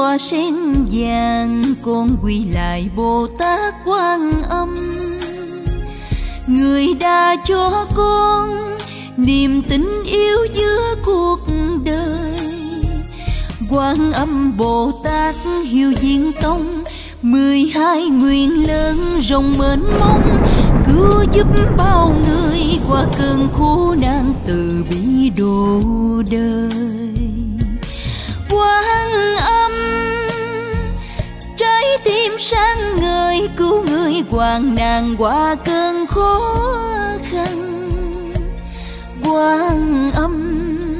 tòa sen vàng con quỳ lại Bồ Tát Quan Âm, người đã cho con niềm tin yêu giữa cuộc đời. Quan Âm Bồ Tát Hiếu Diên Tông, 12 nguyện lớn rộng mênh mông, cứu giúp bao người qua cơn khổ nạn, từ bi độ đời. Quan Âm trái tim sáng ngời, cứu người hoạn nạn qua cơn khó khăn. Quan Âm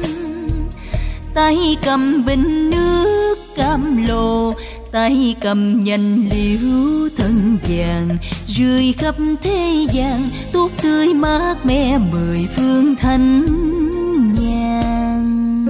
tay cầm bình nước cam lồ, tay cầm nhành liễu thân vàng, rơi khắp thế gian tốt tươi mát mẻ 10 phương thanh nhàn.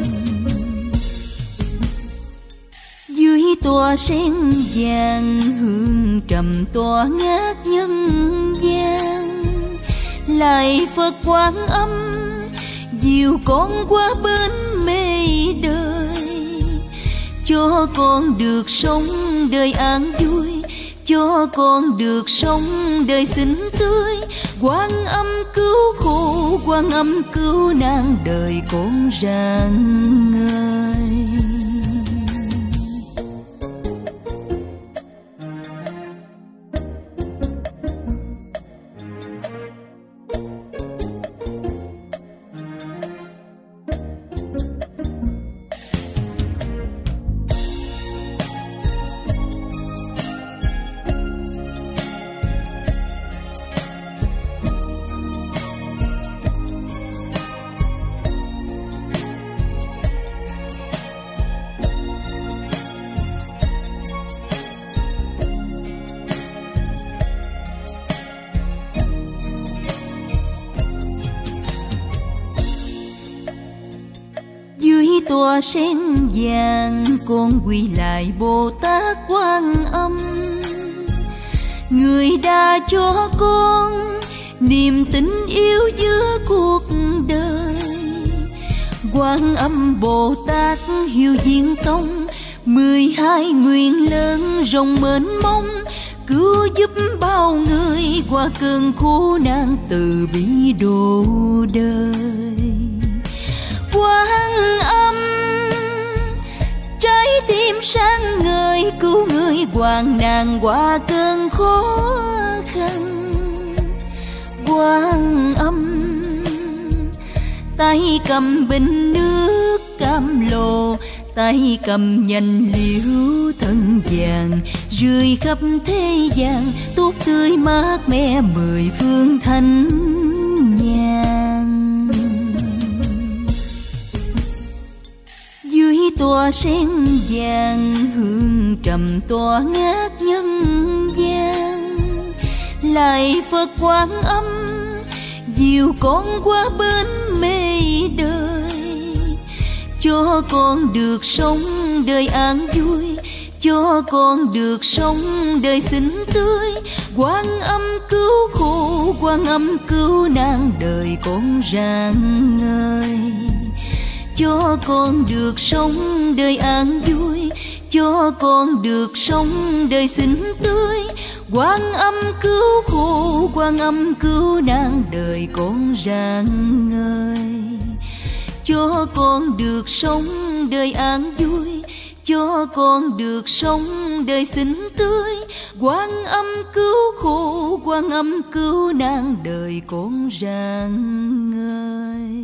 Dưới tòa sen vàng hương trầm tỏa ngát nhân gian, lại Phật Quan Âm dìu con qua bên mê đời, cho con được sống đời an vui, cho con được sống đời xinh tươi. Quan Âm cứu khổ, Quan Âm cứu nạn, đời con rạng ngời. Tòa sen vàng con quỳ lại Bồ Tát Quan Âm, người đã cho con niềm tin yêu giữa cuộc đời. Quan Âm Bồ Tát Hiếu Diên Tông, 12 nguyện lớn rộng mênh mông, cứu giúp bao người qua cơn khổ nạn, từ bi độ đời. Quan Âm trái tim sáng ngời, cứu người hoạn nạn qua cơn khó khăn. Quan Âm tay cầm bình nước cam lồ, tay cầm nhành liễu thân vàng, rơi khắp thế gian tốt tươi mát mẻ 10 phương thanh nhàn. Dưới tòa sen vàng hương trầm tỏa ngát nhân gian, lại Phật Quan Âm dìu con qua bên mê đời, cho con được sống đời an vui, cho con được sống đời xinh tươi. Quan Âm cứu khổ, Quan Âm cứu nạn, đời con rạng ngời, cho con được sống đời an vui, cho con được sống đời xinh tươi. Quan Âm cứu khổ, Quan Âm cứu nạn, đời con rạng ngời, cho con được sống đời an vui, cho con được sống đời xinh tươi. Quan Âm cứu khổ, Quan Âm cứu nạn, đời con rạng ngời.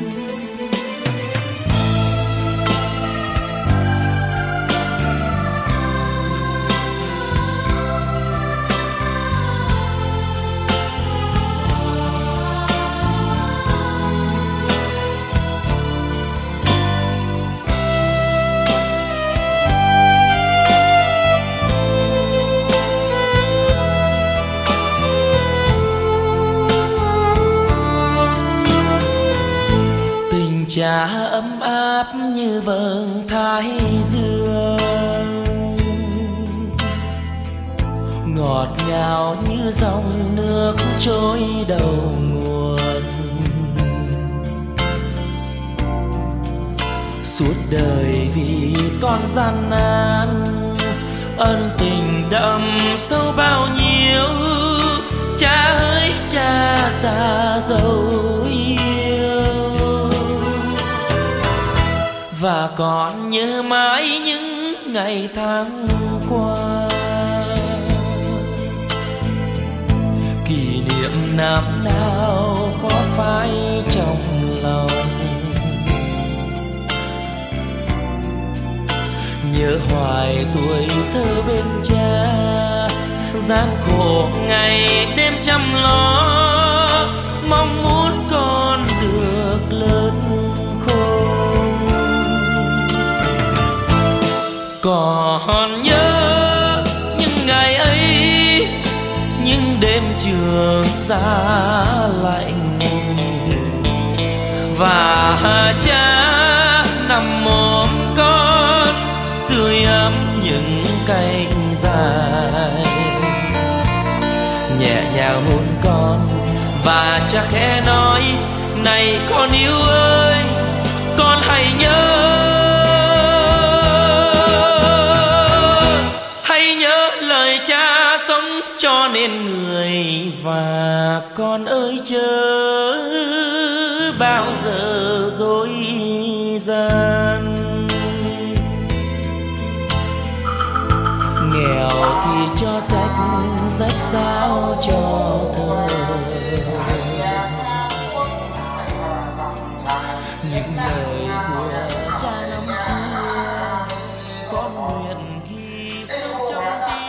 Cha ấm áp như vầng thái dương, ngọt ngào như dòng nước trôi đầu nguồn. suốt đời vì con gian nan, ân tình đậm sâu bao nhiêu, cha ơi cha già dấu yêu. Và còn nhớ mãi những ngày tháng qua, kỷ niệm năm nào có phai trong lòng. Nhớ hoài tuổi thơ bên cha, gian khổ ngày đêm chăm lo, mong muốn con được lớn khôn. Còn nhớ những ngày ấy, những đêm trường giá lạnh, và cha nằm ôm con sưởi ấm những cánh dài, nhẹ nhàng hôn con và cha khẽ nói: này con yêu ơi, con hãy nhớ, hãy nhớ lời cha sống cho nên người. Và con ơi chớ bao giờ dối gian, nghèo thì cho rách sao cho thơ. Những lời của cha năm xưa con nguyện ghi sâu trong tim.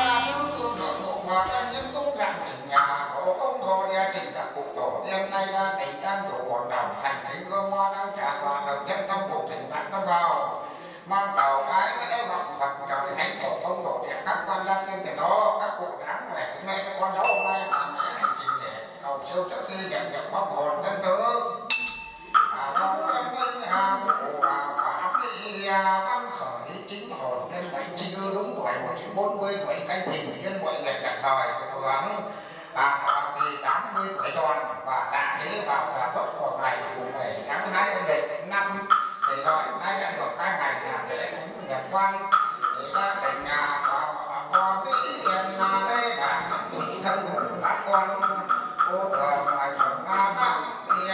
Hiện nay ra tỉnh can của bọn đồng thành ấy gom hoa đang trả hòa thờ nhân tâm phục thỉnh vạn tâm vào, mang đầu cái lễ vọng Phật trời thánh thổ công độ để các quan gia tiên tiền đó, các cụ đáng khỏe hôm nay các con cháu hôm nay làm lễ hành trình để cầu siêu trước khi nhận được bóng hồn thân thứ. Mong ơn minh cụ pháp văn khởi chính hồn nhân bệnh chi ư đúng tuổi 1940 tuổi canh thìn nhân mọi nguyện cả thời hưởng thọ kỳ 80 tuổi tròn và tạ thế vào tuất của ngày 7 tháng 2 âm lịch năm thì gọi nay đã được 2 ngày làm lễ cúng nhập quan thì gia đình con đi hiền đây là thị thân hùng các quan cô thường là trưởng năm thì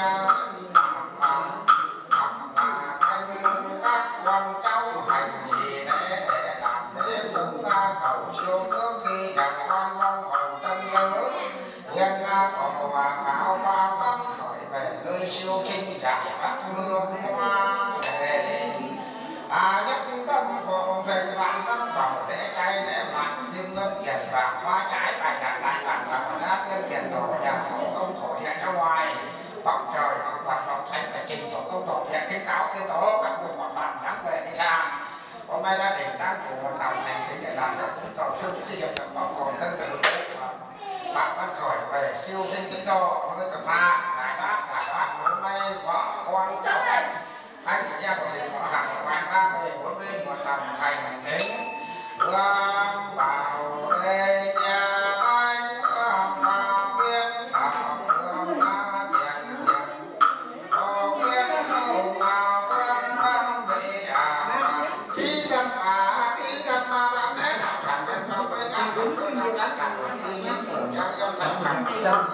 các con cháu hành trì để làm lễ cúng cầu siêu trước khi nhập quan mong hồn tân nhớ hiện có khảo pha văn khởi về nơi siêu sinh giải bát lương hoa về nhất tâm phụng về vạn tâm cầu để chay để vạn kim ngân tiền vàng hoa trái bài đặt lại bản thờ giá tiên tiền tổ nhà khổ công thổ địa ra ngoài vọng trời vọng Phật vọng thánh phải trình tổ công thổ địa kiến cáo kiến tố các cuộc phạm phạm đáng về đi xa. Hôm nay gia đình đang của một tàu thành kính để làm được cầu siêu khi nhập được bóng hồn thân tử bạn văn khởi về siêu sinh tĩnh độ nơi cầm la đại bác hôm nay có con cháu anh chị em của mình một thằng ngoài ba về bốn bên một lòng thành kính đưa vào đây nhà anh mà biết thảo đường tiền đồ biết không nào văn về khi tâm đã lẽ nào chẳng bên trong với các không với nhau chắc cả thì những của nhau trong thành thành đó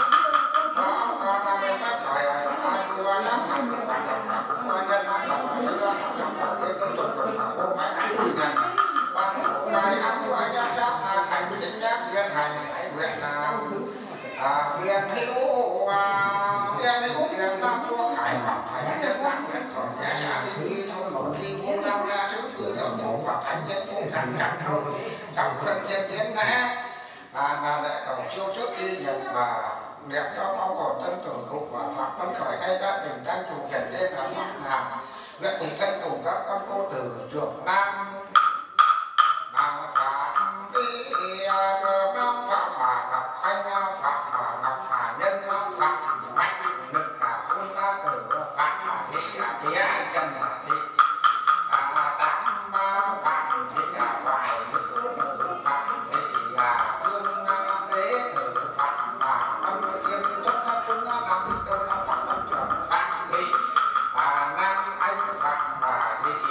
bên bác hỏi đua chắc thành của bạn đồng cũng nhân nó chồng chưa chồng cái chuẩn hôm mấy ngày gần bằng một ngày ăn của anh chắc thành chính giác viên hành hãy nguyện viên hữu viên năm vua khải học thành nhân các nguyện khởi giá trả đi thôi một đi vô đau ra trước cửa thượng mộ và thành nhân cũng thành chẳng đâu trọng thân thiên tiến nã là lễ cầu siêu trước khi nhận và niệm cho mong hồn thân tưởng cụ và Phạm Văn Khởi ngay các đình đang chủ hiển đêm là năm hàm nguyện thị thân cùng các con cô tử trường nam phạm đi trường nam phạm hà ngọc khanh phạm ngọc hà nhân phạm mạnh lực hôn tử phạm thị tía chân thị tám phạm thị hoài nữ tử phạm thị thương tế tử phạm văn yên chất cũng nam định tư phạm văn trưởng phạm thị nam anh phạm thị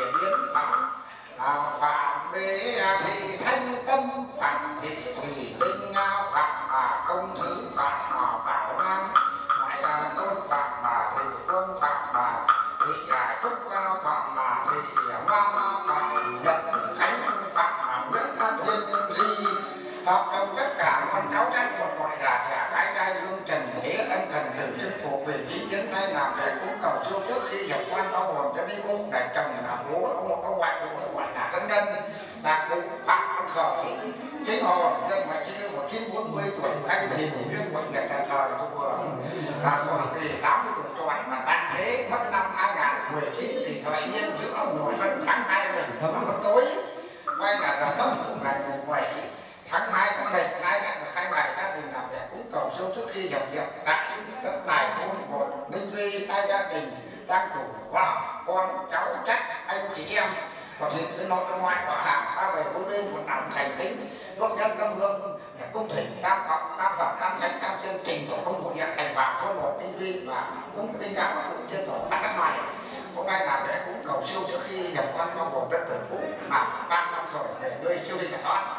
vương phạm mà thì ngài trúc phạm mà thì ngoan phạm nhật khánh phạm mà nhất thiên di hợp đồng tất cả con cháu trách một gọi là cả gái trai hương trần thế ân thần từ chân thuộc về chính kiến hay làm để cũng cầu siêu trước khi nhập quan bao hồn cho đi cung đại trần là bố ông ngoại là thân nhân là cụ phạm văn khởi chính hồn dân mà chỉ 1940 tuổi canh thì nguyên quận nhật là thời thuộc là khoảng thì 80 tuổi cho anh mà tặng thế mất năm 2019 thì thời niên giữa ông nội xuân tháng 2 mình sớm mất tối quay là tốc ngày 7 tháng 2 âm lịch nay là khai bài gia đình làm để cúng cầu siêu trước khi nhập viện tại đất này thôn một Ninh Duy hai gia đình tăng chủ vợ con cháu trách anh chị em và dịp tới nội ngoại và hàng ta về bốn đêm một năm thành kính đốt nhân tâm hương để cung thỉnh tam cộng tam phật tam thánh tam thiên trình tổ công hội nhà thành vào thôn một Ninh Duy và cũng tinh cảm và cũng trên tổ tại đất này hôm nay làm để cúng cầu siêu trước khi nhập quan bao gồm đất tử cũ mà tam năm khởi để nơi siêu sinh giải thoát.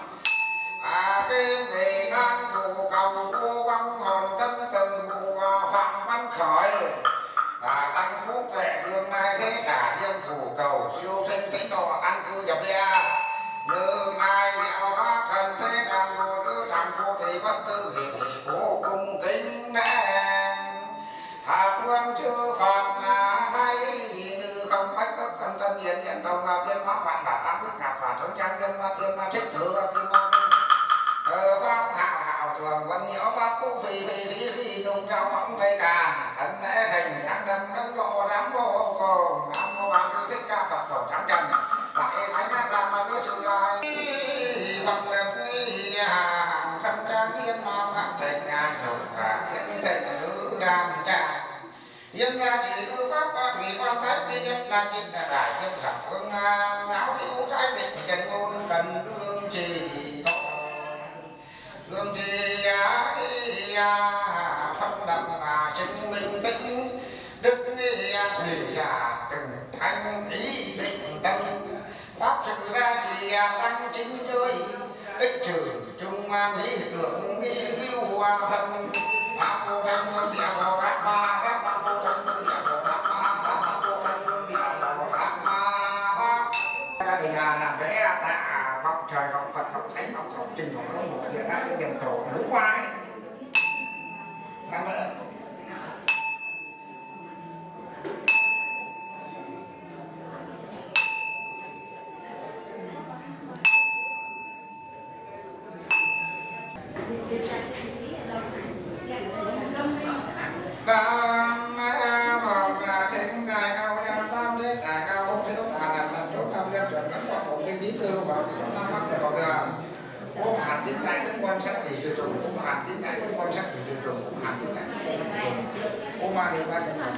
Kim vị than thủ cầu vô vong hồn tâm từ cụ Phạm Văn Khởi tăng phúc tuệ đường nay thế trả riêng thủ cầu siêu sinh tĩnh độ ăn cư nhập gia như mai liệu pháp thần thế đàn vô nữ đàn vô thị bất tư thì vô cùng kính mẹ thà phương chư Phật thay như không bách cấp thần tân hiền hiện đồng tiên hóa vạn đả tám bức ngạc và thượng trang nhân thiên trích thừa kim mong phong hào thường vẫn nhớ bác cô phi nung rau bóng tây càn thân lẽ thành đáng đâm đâm lộ đám vô cùng nam mô a di đà Phật tổ trắng trần đại thánh làm mà đưa trừ ai phật đâm ni hàng thân trang nghiêm ma phạm thành ngàn dùng hiện thành nữ đàm trà hiện ra chỉ ư pháp qua thủy quan thái duy nhất là chính là đại thiên thập hương giáo hữu thái tịch trần ngôn cần đương trì đường trì phong đậm chứng minh tính đức thủy từng thanh ý định tâm pháp sự ra chỉ tăng chính giới ích trừ trung lý tưởng nghi view thân pháp vô thân hương địa bồ tát ma các pháp vô thân hương địa bồ tát ma các pháp vô thân hương địa bồ tát ma gia đình làm lễ tạ vọng trời vọng Phật vọng thánh vọng thổ trình vọng công một địa ta trên tiền tổ ngũ quái cảm ơn. Tín đại thân quan sát thì chưa trùng cũng hàn tín đại thân quan sát thì chưa trùng cũng hàn tín đại thân quan sát thì ba cái nào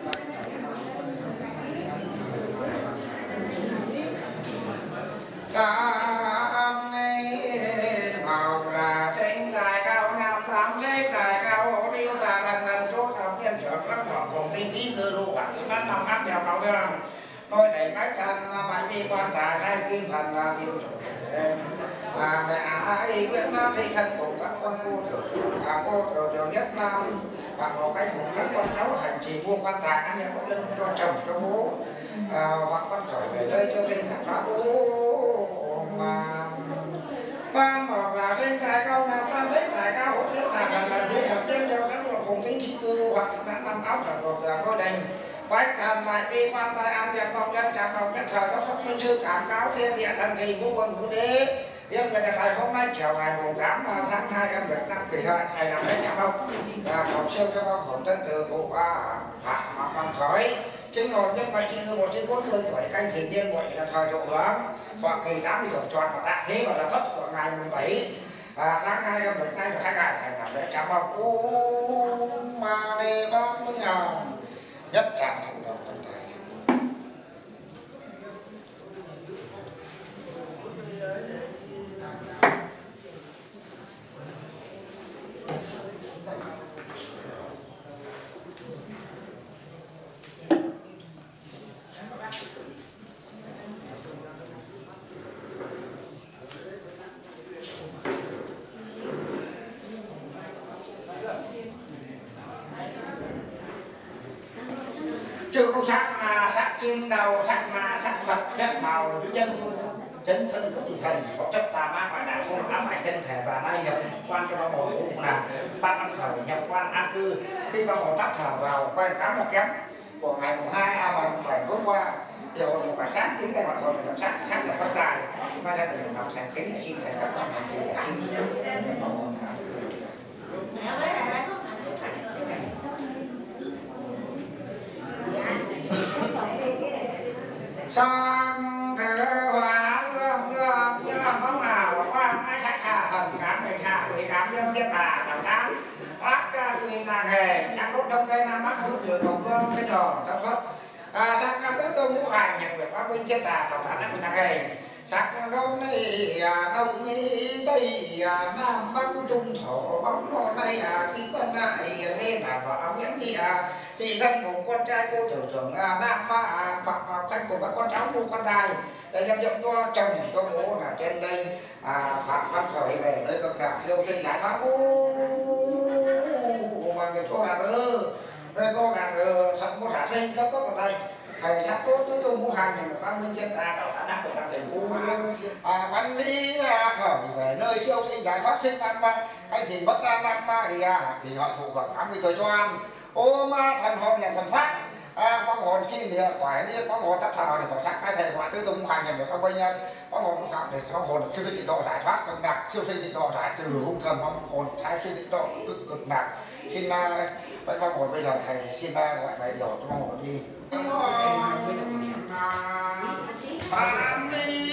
màu là sinh tài cao nam tám thế tài cao hổ điêu là thần thần số thập nhân trưởng lắm hoặc cùng tinh tí cơ lô bản cái bát năm áp đèo cầu đường tôi đẩy máy thân bài vi quan tài đây kim thần là thiên chủ mẹ ai biết nó thì thân của các con cô trưởng nhất nam và một cái con cháu hành trì vuông quan tài anh em có lên cho chồng cho bố hoặc con khởi về đây cho sinh thả phá bố mà ban một là sinh tài cao nam tam thích tài cao hỗ thiết tài thần là đối thập nhân cho các con cùng tính khí cư đô hoặc là năm áo thật một giờ ngôi đành bách thần lại đi quan tài ăn đẹp công nhân trạm đồng nhất thời các pháp minh sư cảm cáo thiên địa thần kỳ vô quân vũ đế. Riêng về đề tài hôm nay chiều ngày 8 tháng 2 âm lịch năm Kỷ Hợi ngày làm lễ nhạc ông cầu siêu cho con hồn tân từ cụ Phạm Văn Khởi chính hồn nhân vậy thì 1940 tuổi canh thì niên vậy là thời độ hướng khoảng kỳ 80 tuổi tròn và tạ thế và là tất của ngày 17 tháng 2 âm lịch nay là khai ngài thành làm lễ chào ông Om Mani Padme Hum nhất trạng thủ đầu tân thầy. chứ không sắc là sắc trên đầu, sắc là sắc Phật phép màu dưới chân, chân thân của vị thần có chấp tà ma ngoại đạo không ám ảnh chân thể và nay nhập quan cho vong hồn cũng là phát âm khởi nhập quan an cư. Khi vong hồn tắt thở vào quay cám đặc kém của ngày mùng 2 và mùng 7 hôm qua thì hồn nhập vào sắc tính cái gọi hồn nhập sắc, sắc nhập quan tài mà ra được làm thành kính xin thầy các bạn hành để xin vong hồn sang thế hóa ương phóng hào quang ái khách hà thần cám bình hà quỷ cám liêm thiên hà thảo cám ác quỷ nàng hề sang đốt đông tây nam bắc hướng đường đồng gương cái trò trong suốt sang tứ tương ngũ hành nhận việc bắc binh thiên hà thảo cám quỷ nàng hề sắc đông này đông tây nam bắc trung thổ bóng nọ này khi quân này nên là vợ nguyễn thì thân cùng con trai cô tử trưởng nam phạm khanh cùng các con cháu nuôi con trai để nhập dụng cho chồng cho bố là trên đây phạm văn khởi về nơi cực lạc siêu sinh giải thoát mà người cô là về cô là thật một thả sinh cấp ở đây thầy sắc tốt tứ tương ngũ hành nhà văn minh thiên tạo khả năng để là thầy cu văn đi khởi về nơi siêu sinh giải thoát sinh năm cái gì bất an năm thì họ thuộc vào 80 thời cho ăn ôm thần hồn là thần sắc vong hồn khi thì khỏi đi vong hồn tắt thở thì khỏi sắc cái thầy gọi tứ tương ngũ hành nhà được bây nhân vong hồn phạm để vong hồn siêu sinh tịnh độ giải thoát cực nặng siêu sinh tịnh độ giải từ hung thần vong hồn thái sinh tịnh độ cực nặng xin vậy vong hồn bây giờ thầy xin gọi bài điều cho vong hồn đi Phạm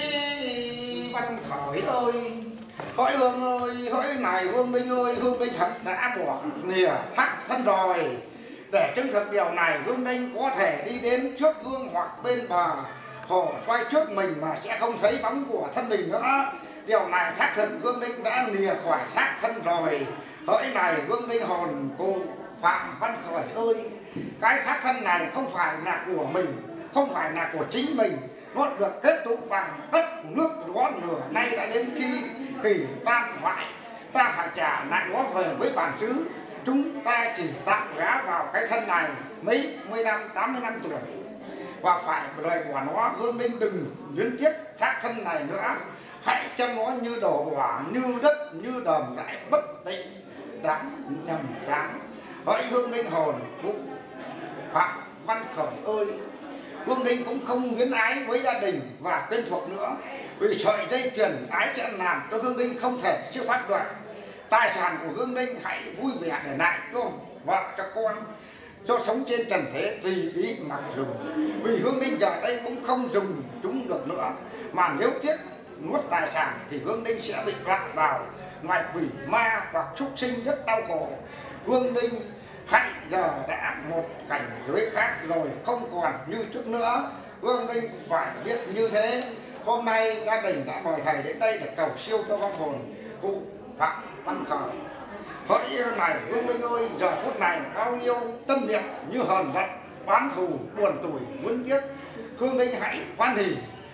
đi Văn Khởi ơi, hỏi Hương ơi, hỏi này Hương Minh ơi, Hương Minh thật đã bỏ lìa thắt thân rồi. Để chứng thực điều này, Hương Minh có thể đi đến trước gương hoặc bên bờ hồ xoay trước mình mà sẽ không thấy bóng của thân mình nữa. Điều này xác thực Hương Minh đã lìa khỏi xác thân rồi. Hỏi này Hương Minh hồn cụ Phạm Văn Khởi ơi, cái xác thân này không phải là của mình, không phải là của chính mình, nó được kết tụ bằng đất nước ngón lửa. Nay đã đến khi kỳ tam hoại, ta phải trả lại nó về với bản xứ. Chúng ta chỉ tạm gá vào cái thân này mấy mươi năm, 80 năm tuổi và phải rời bỏ nó. Hương Minh đừng liên tiếp xác thân này nữa, hãy xem nó như đồ bỏ, như đất, như đầm lại bất tịnh, đáng nhầm dáng. Hỡi Hương Minh hồn cụ Phạm Văn Khởi ơi, Hương Minh cũng không luyến ái với gia đình và tên thuộc nữa, vì sợi dây chuyền ái sẽ làm cho Hương Minh không thể siêu thoát được. Tài sản của Hương Minh hãy vui vẻ để lại cho vợ cho con, cho sống trên trần thế tùy ý mặc dùng, vì Hương Minh giờ đây cũng không dùng chúng được nữa, mà nếu tiếc nuốt tài sản thì Hương Minh sẽ bị đoạn vào ngoài quỷ ma hoặc súc sinh rất đau khổ. Hương Minh hãy giờ đã một cảnh giới khác rồi, không còn như trước nữa. Hương Minh phải biết như thế. Hôm nay gia đình đã mời thầy đến đây để cầu siêu cho vong hồn cụ Phạm Văn Khởi. Hỡi này Hương Minh ơi, giờ phút này bao nhiêu tâm niệm như hờn giận, oán thù, buồn tủi, muốn tiếc, Hương Minh hãy hoan hỉ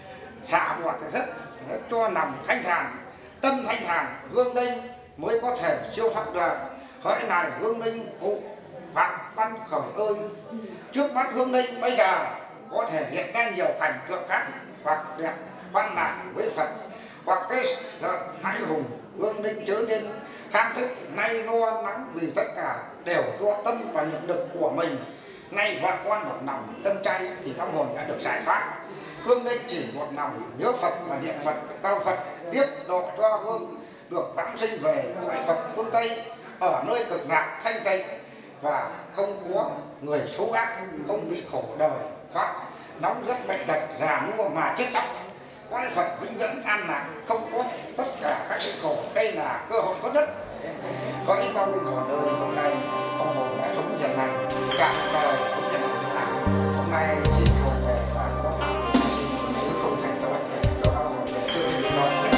xả bỏ hết cho nằm thanh thản, tâm thanh thản, Hương Minh mới có thể siêu thoát được. Hỡi này Hương Minh cụ Phạm Văn Khởi ơi, trước mắt Hương Minh bây giờ có thể hiện ra nhiều cảnh tượng khác, hoặc đẹp hoan lạc với Phật, hoặc cái hãi hùng. Hương Minh chớ nên tham thức nay lo lắng, vì tất cả đều do tâm và nghiệp lực của mình. Nay vợ con một lòng tâm chay thì vong hồn đã được giải thoát. Hương Minh chỉ một lòng nhớ Phật và niệm Phật cao Phật, tiếp độ cho Hương được vãng sinh về cõi Phật phương Tây, ở nơi cực lạc thanh tịnh và không có người xấu ác, không bị khổ đời thoát nóng rất bệnh tật già nua mà chết chóc. Cõi Phật vĩnh viễn an lạc, không có tất cả các sự khổ. Đây là cơ hội tốt nhất. Có những bao nhiêu hồn ơi, hôm nay ông hồn đã sống hiền lành cả đời, sống hiền lành. Hôm nay xin hồn về và có pháp xin không thành tội cho ông hồn về chưa xin được lòng.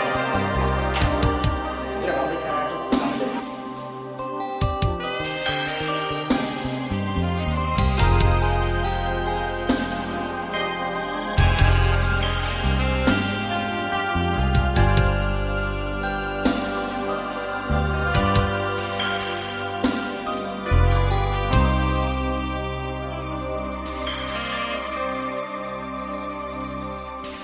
Đây là bảo đi ca chúc tâm linh.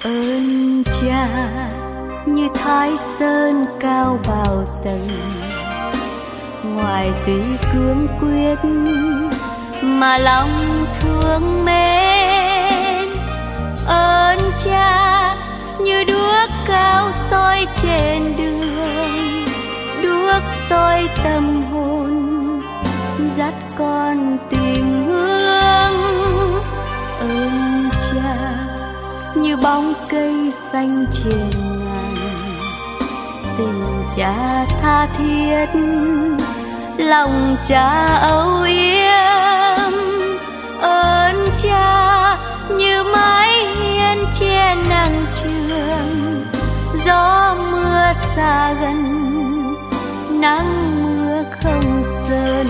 Ơn cha như Thái Sơn cao bao tầng, ngoài tuy cương quyết mà lòng thương mến. Ơn cha như đuốc cao soi trên đường, đuốc soi tâm hồn dắt con tìm hướng. Ơn cha như bóng cây xanh trên ngàn, tình cha tha thiết lòng cha âu yếm. Ơn cha như mái hiên che nắng trường, gió mưa xa gần nắng mưa không sơn.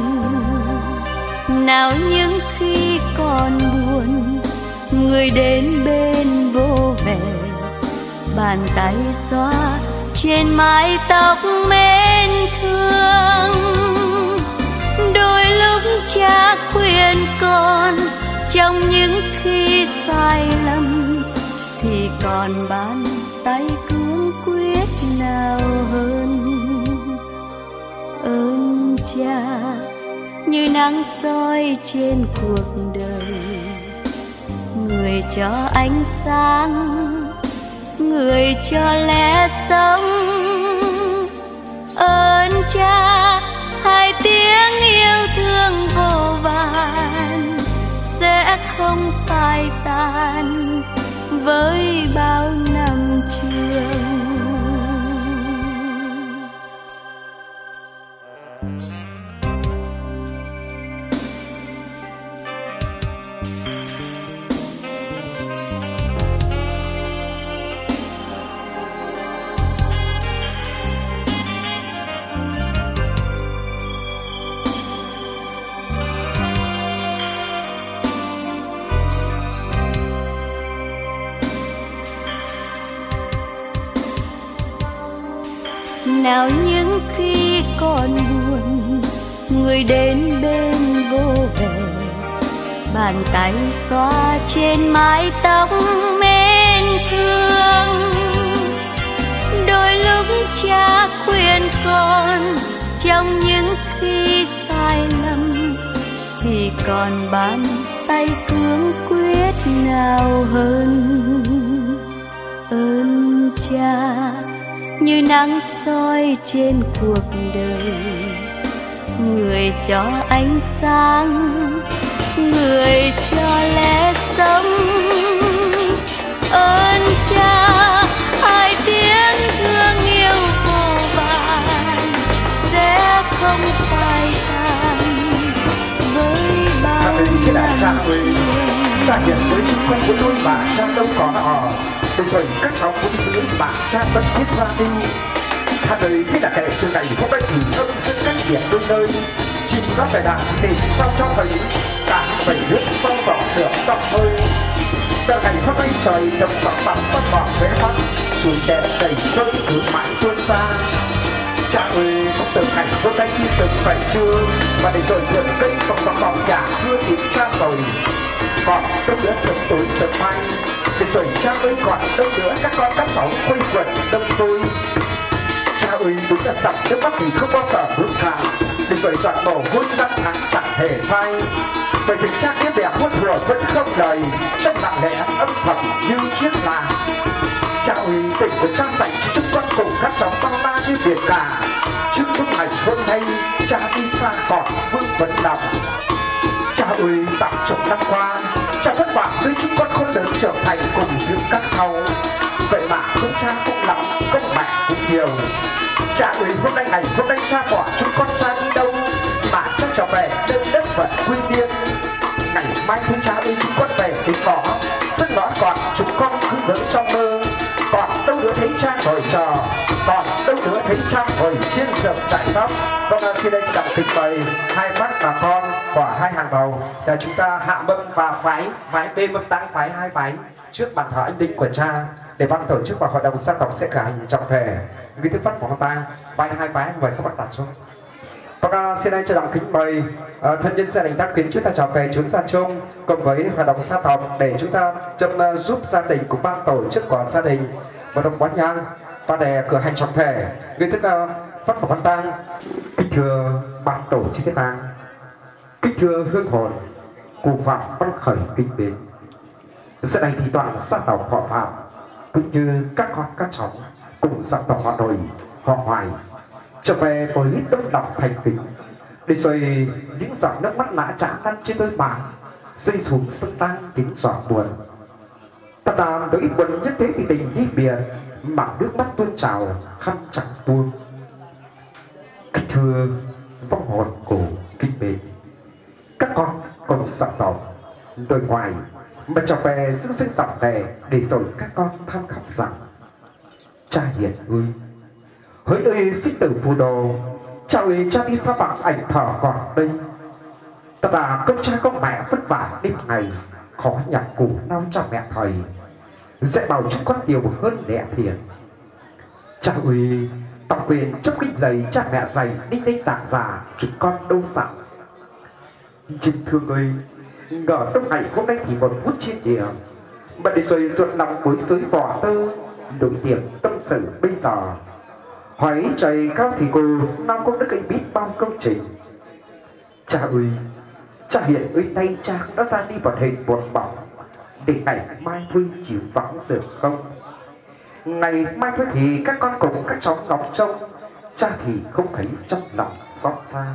Nào những khi còn buồn người đến bên vô về, bàn tay xoa trên mái tóc mến thương. Đôi lúc cha khuyên con trong những khi sai lầm, thì còn bàn tay cương quyết nào hơn. Ơn cha như nắng soi trên cuộc đời, người cho ánh sáng, người cho lẽ sống. Ơn cha hai tiếng yêu thương vô vàn sẽ không phai tàn với bao năm trường. Nào những khi còn buồn người đến bên vô về, bàn tay xoa trên mái tóc mến thương. Đôi lúc cha khuyên con trong những khi sai lầm, thì còn bàn tay cương quyết nào hơn. Ơn cha như nắng soi trên cuộc đời, người cho ánh sáng, người cho lẽ sống. Ơn cha hai tiếng thương yêu vô vàn sẽ không phai tàn với bao năm trường. Cha hiện với chúng con của tôi mà cha đâu còn họ. Bây giờ các cháu cũng dưới mà cha vẫn thiết ra đi. Cha đời thế là kẻ từ ngày hôm nay thì âm sinh cách biệt đôi nơi. Chỉ có phải đạt để sao cho thấy cả bảy nước bao tỏ được tóc hơi. Từ ngày hôm nay trời đập sóng bằng bất vọng vẽ mắt, chuối đẹp đầy rơi cứ mãi tuôn xa. Cha ơi, không từ ngày hôm nay khi từng phải chưa, mà để rồi vườn cây vòng nhà chưa tìm cha rồi. Còn đông nữa sớm tối sớm mai, để rồi cha ơi còn đông nữa các con các cháu quây quần đông tôi. Cha ơi đúng là dòng nước mắt thì không bao giờ bước ra, để rồi giọt mồ hôi năm tháng chẳng hề phai. Bởi vì cha kia đẹp hốt hùa vẫn không lời, trong lặng lẽ âm thầm như chiếc là. Cha ơi tình của cha dành cho chúng con cùng các cháu bao la như biển cả. Trước lúc ngày hôm nay cha đi xa còn vương vấn lòng. Cha ơi tặng chục năm qua cha vất vả với chúng con không lớn trưởng thành cùng giữa các cháu. Vậy mà công cha cũng lắm, công mẹ cũng nhiều. Cha ơi ngày hôm nay cha bỏ chúng con cha đi đâu mà cha trở về đất đất vận quy tiên. Ngày mai thưa cha ơi chúng con về đến đó, rất rõ còn chúng con cứ lớn trong mơ. Còn đâu nữa thấy cha ngồi chờ, còn đâu nữa thấy cha ngồi trên giường trải tóc. Vâng, khi đây đọc kịch mời hai mắt bà con của hai hàng đầu là chúng ta hạ mâm và vái bên mâm táng vái hai vái trước bàn thờ anh Đinh của cha, để ban tổ chức và hội đồng dân tộc sẽ cử hành trọng thể nghi thức phát của ông ta. Vái hai vái mời các bác đặt xuống. Và xin anh trân trọng kính mời thân nhân gia đình Thác Quyến chúng ta trở về chốn gia chung cùng với hoạt động gia tộc để chúng ta giúp gia đình của ban tổ chức của gia đình vận động quán nhang và để cử hành trọng thể nghi thức phát phẩm quan tang. Kính thưa ban tổ chức cái tang, kính thưa hương hồn cụ Phạm Văn Khởi kính mến, giờ này thì toàn gia tộc họ Phạm cũng như các con các cháu cùng gia tộc họ Đồi họ Hoài trở về với tấm lòng thành kính để rồi những giọt nước mắt lã chả lăn trên đôi má rơi xuống sân tang kính giọt buồn. Ta đàn nỗi buồn nhất thế thì tình ly biệt mà nước mắt tuôn trào khăn chẳng buông. Kính thưa vong hồn cổ kính mến, các con cùng gia tộc đôi ngoài mà trở về sức sinh dọc về để rồi các con than khóc rằng: cha hiền ơi, hỡi ơi sinh tử phù đồ, cha ơi cha đi sao bằng ảnh thở còn đây. Ta là công cha công mẹ vất vả đêm ngày, khó nhọc củ nao cho mẹ thầy, dạy bảo chúng con điều hơn lẽ thiện. Cha ơi, tộc quyền chấp kinh lầy cha mẹ dày đi đây tạc già chúng con đâu dặn. Nhưng thương ơi, ngờ trong ngày hôm nay thì một phút chia địa mà để rồi ruột lòng cuối dưới vỏ tơ đối điểm tâm sự bây giờ. Hỏi trời cao thì cô nào cũng đã biết bao công trình. Cha ơi, cha hiện ơi tay cha đã ra đi một hình một bóng để ngày mai thôi chịu vắng dược không. Ngày mai thôi thì các con cùng các cháu ngọc trông, cha thì không thấy trong lòng xót xa.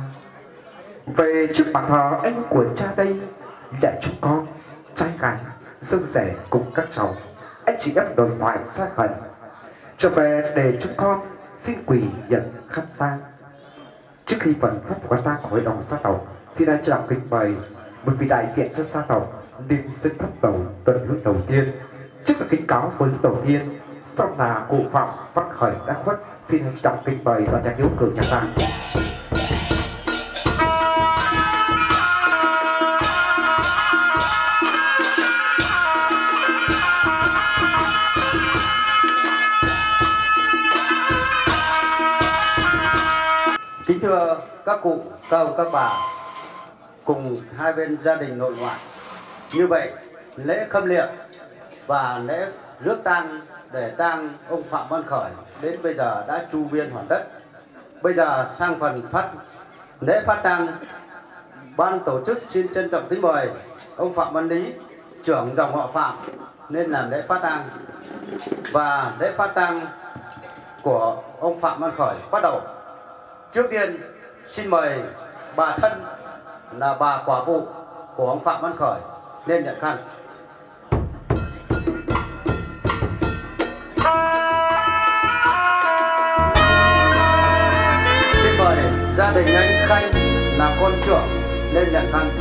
Về trước bàn thờ anh của cha đây để chúng con trai gái dâu rẻ cùng các cháu anh chị em đồi ngoài xa gần trở về để chúng con xin quỳ nhận khăn tang. Trước khi phần pháp quan tang của hội đồng gia tộc, xin anh trân trọng kính mời một vị đại diện cho gia tộc lên xin thắp tcầu tuần hương đầu tiên. Trước là kính cáo với tổ tiên, sau là cụ Phạm Văn Khởi đã khuất. Xin trân trọng kính mời đoàn nhạc hiếu cử nhà tang. Kính thưa các cụ, các ông, các bà cùng hai bên gia đình nội ngoại, như vậy lễ khâm liệm và lễ rước tang để tang ông Phạm Văn Khởi đến bây giờ đã chu viên hoàn tất. Bây giờ sang phần lễ phát tang, ban tổ chức xin trân trọng kính mời ông Phạm Văn Lý, trưởng dòng họ Phạm nên làm lễ phát tang. Và lễ phát tang của ông Phạm Văn Khởi bắt đầu. Trước tiên xin mời bà thân là bà quả phụ của ông Phạm Văn Khởi lên nhận khăn. Xin mời gia đình anh Khanh là con trưởng lên nhận khăn.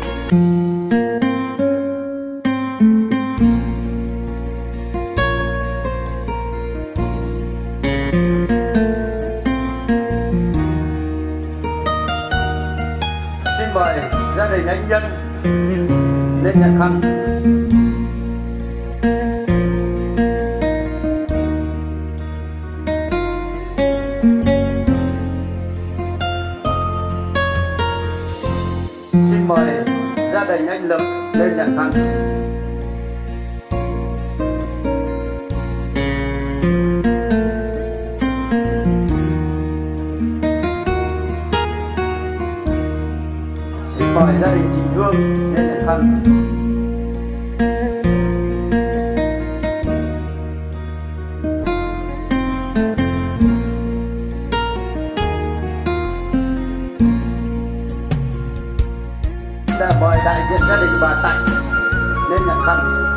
Gia đình anh Nhân lên nhận khăn. Xin mời gia đình anh Lực lên nhận khăn. Mời gia đình chị Hương lên nhận khăn. Mời đại diện gia đình bà Tạnh lên nhận khăn.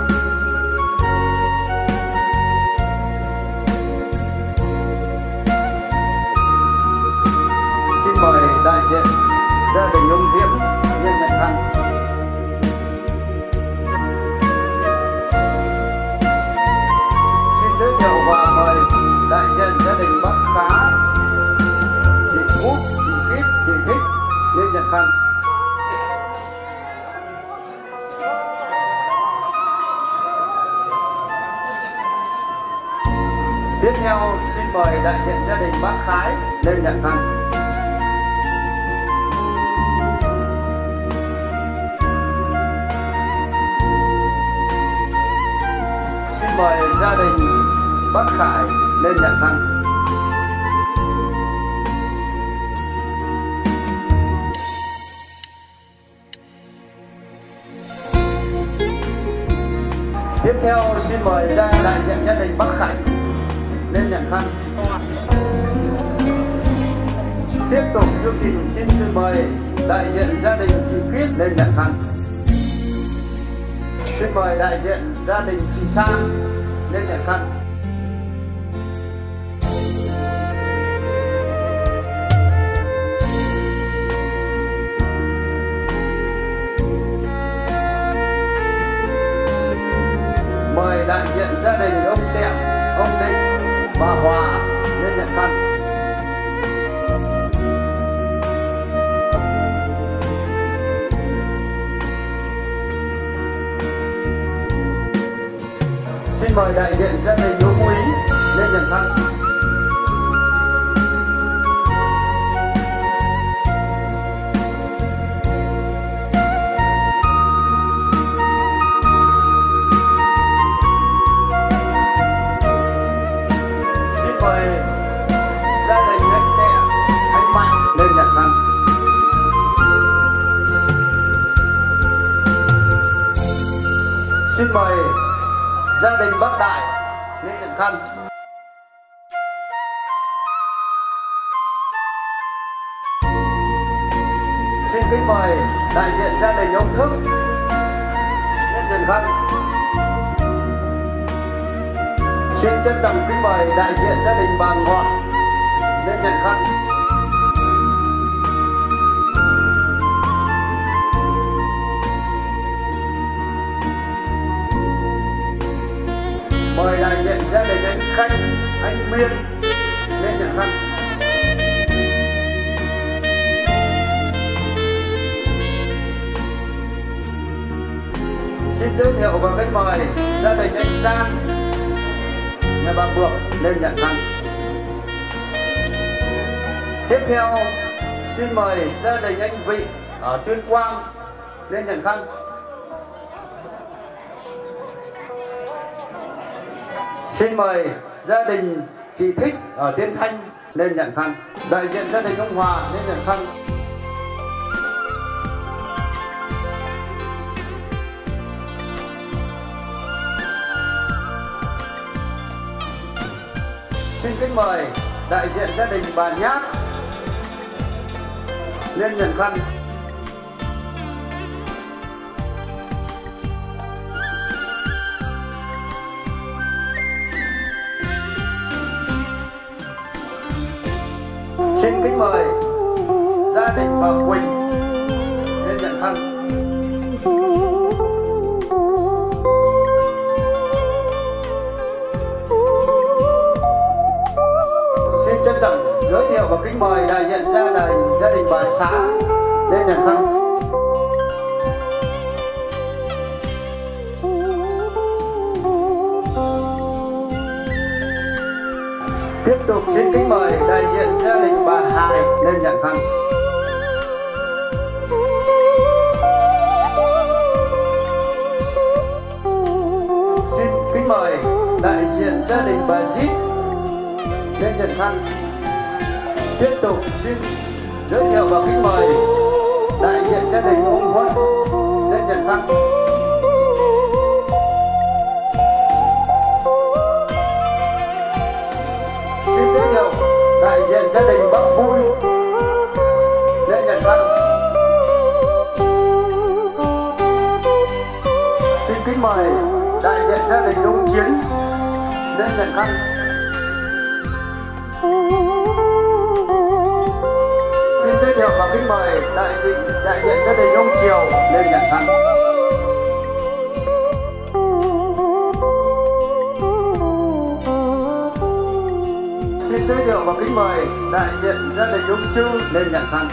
Xin mời đại diện gia đình ông Diễm lên nhận khăn. Xin giới thiệu và mời đại diện gia đình bác Khá, chị Út, chị Khít, chị Thích lên nhận khăn. Tiếp theo xin mời đại diện gia đình bác Khái lên nhận khăn. Xin mời gia đình bác Khải lên nhận khăn. Tiếp theo xin mời đại diện gia đình bác Khải lên nhận khăn. Tiếp tục chương trình xin mời đại diện gia đình chị Tuyết lên nhận khăn. Xin mời đại diện gia đình chị Sang lên nhận khăn. Mời đại diện gia đình ông Tẹo, ông Định, bà Hòa lên nhận khăn. Xin mời đại diện gia đình Đỗ Quý lên nhận khăn. Xin mời gia đình anh Tẹ, anh Mạnh lên nhận khăn. Xin mời gia đình bác Đại lên nhận khăn. Xin kính mời đại diện gia đình ông Thức lên nhận khăn. Xin trân trọng kính mời đại diện gia đình bà Ngọt lên nhận khăn. Mời đại diện gia đình anh Khanh, anh Miên lên nhận khăn. Xin giới thiệu và kính mời gia đình anh Giang, nhà bà Phượng lên nhận khăn. Tiếp theo xin mời gia đình anh Vị ở Tuyên Quang lên nhận khăn. Xin mời gia đình chị Thích ở Tiên Thanh lên nhận khăn. Đại diện gia đình ông Hòa lên nhận khăn. Xin kính mời đại diện gia đình bà Nhát lên nhận khăn. Xin kính mời gia đình bà Quỳnh lên nhận khăn. Xin trân trọng giới thiệu và kính mời đại diện gia đình bà Xã lên nhận khăn. Tiếp tục xin kính mời đại diện gia đình bà Hải lên nhận khăn. Xin kính mời đại diện gia đình bà Dít lên nhận khăn. Tiếp tục xin giới thiệu và kính mời đại diện gia đình ông Huân lên nhận khăn. Đại diện gia đình bác Vui lên nhận khăn. Xin kính mời đại diện gia đình Đông Chiến lên nhận khăn. Xin giới thiệu và kính mời đại diện gia đình Đông Triều lên nhận khăn. Xin giới thiệu và kính mời đại diện gia đình Đông Chư lên nhận khăn.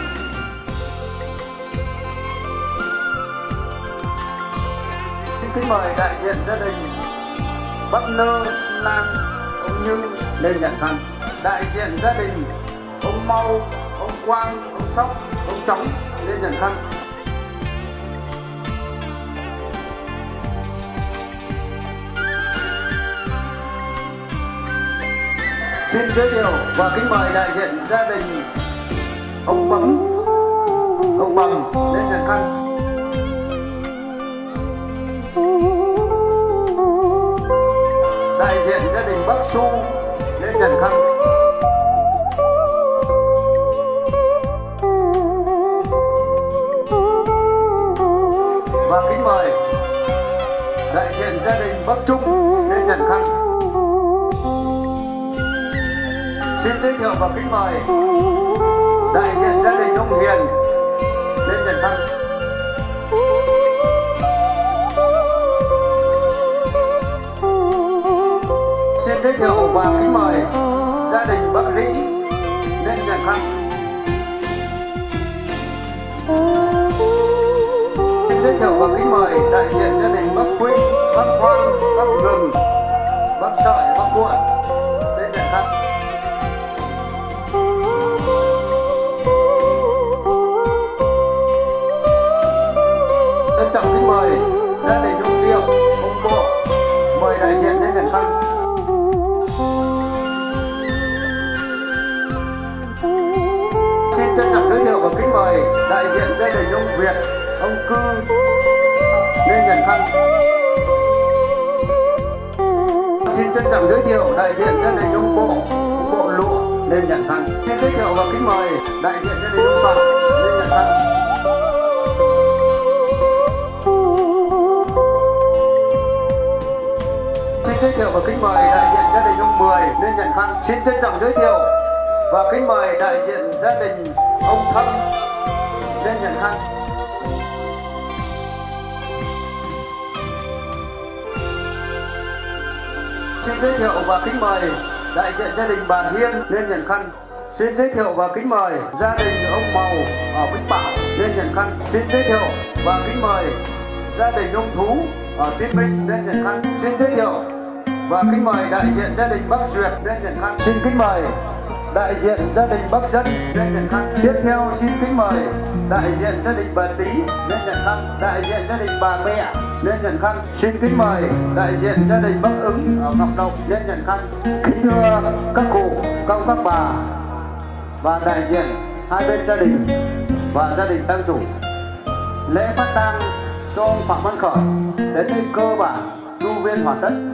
Xin kính mời đại diện gia đình Bắc Nơ, Lan, ông Như lên nhận khăn. Đại diện gia đình ông Mau, ông Quang, ông Sóc, ông Trống lên nhận khăn. Xin giới thiệu và kính mời đại diện gia đình ông Bầm lên nhận khăn. Đại diện gia đình bác Su lên nhận khăn. Và kính mời đại diện gia đình bác Trung lên nhận khăn. Xin giới thiệu và kính mời đại diện gia đình ông Hiền lên nhận khăn. Xin giới thiệu và kính mời gia đình bác Lý lên nhận khăn. Xin giới thiệu và kính mời đại diện gia đình bác Quynh, bác Quang, bác Gừng, bác Sợi, bác Cuộn lên nhận khăn. Trân trọng kính mời gia đình ông Diệu, ông Bộ mời đại diện lên nhận khăn. Xin trân trọng giới thiệu và kính mời đại diện gia đình ông Việt, ông Cư lên nhận khăn. Xin trân trọng giới thiệu đại diện gia đình ông Bộ Lụa lên nhận khăn. Xin giới thiệu và kính mời đại diện gia đình ông Bảo lên nhận khăn. Xin giới thiệu và kính mời đại diện gia đình ông Mười lên nhận khăn. Xin trân trọng giới thiệu và kính mời đại diện gia đình ông Thâm lên nhận khăn. Xin giới thiệu và kính mời đại diện gia đình bà Hiên lên nhận khăn. Xin giới thiệu và kính mời gia đình ông Màu ở Vĩnh Bảo lên nhận khăn. Xin giới thiệu và kính mời gia đình ông Thú ở Tiên Minh lên nhận khăn. Xin giới thiệu và kính mời đại diện gia đình bác Duyệt lên nhận khăn. Xin kính mời đại diện gia đình bác Dân lên nhận khăn. Tiếp theo xin kính mời đại diện gia đình bà Tí lên nhận khăn. Đại diện gia đình bà Mẹ lên nhận khăn. Xin kính mời đại diện gia đình bác Ứng ở Ngọc Đồng lên nhận khăn. Kính thưa các cụ, các bà và đại diện hai bên gia đình và gia đình tang chủ, lễ phát tang cho ông Phạm Văn Khởi đến đây cơ bản tu viên hoàn tất.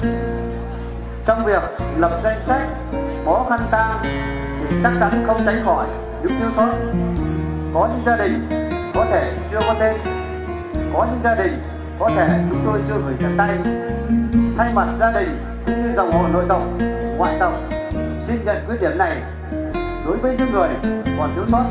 Trong việc lập danh sách có khăn tang thì chắc chắn không tránh khỏi những thiếu sót. Có những gia đình có thể chưa có tên, có những gia đình có thể chúng tôi chưa gửi tận tay. Thay mặt gia đình cũng như dòng họ nội tộc, ngoại tộc, xin nhận khuyết điểm này đối với những người còn thiếu sót,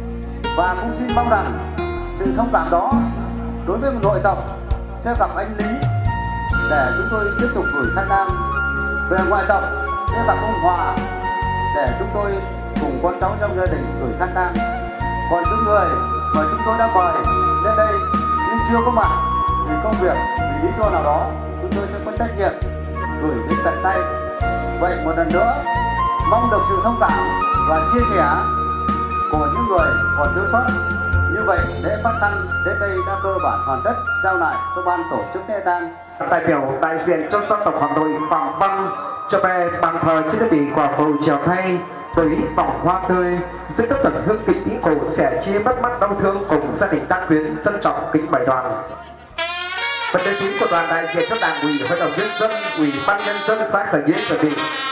và cũng xin mong rằng sự thông cảm đó đối với nội tộc sẽ gặp anh Lý để chúng tôi tiếp tục gửi khăn tang. Về ngoại tộc sẽ gặp ông Hòa để chúng tôi cùng con cháu trong gia đình gửi khăn tang. Còn những người mà chúng tôi đã mời lên đây nhưng chưa có mặt vì công việc, vì lý do nào đó, chúng tôi sẽ có trách nhiệm gửi đến tận tay. Vậy một lần nữa mong được sự thông cảm và chia sẻ của những người còn thiếu sót. Như vậy lễ phát tang đến đây đã cơ bản hoàn tất, giao lại cho ban tổ chức lễ tang. Đại biểu đại diện cho dân tộc Hà Nội Phạm Văn cho về bàn thờ trên đất bị quả cầu trèo thay với vòng hoa tươi, xin các tầng hương kính ý cổ sẽ chia mất mắt đau thương cùng gia đình tang quyến, trân trọng kính mời đoàn. Phần lễ chính của đoàn đại diện cho đảng ủy, hội đồng nhân dân, ủy ban nhân dân xã Khởi Nghĩa chuẩn bị.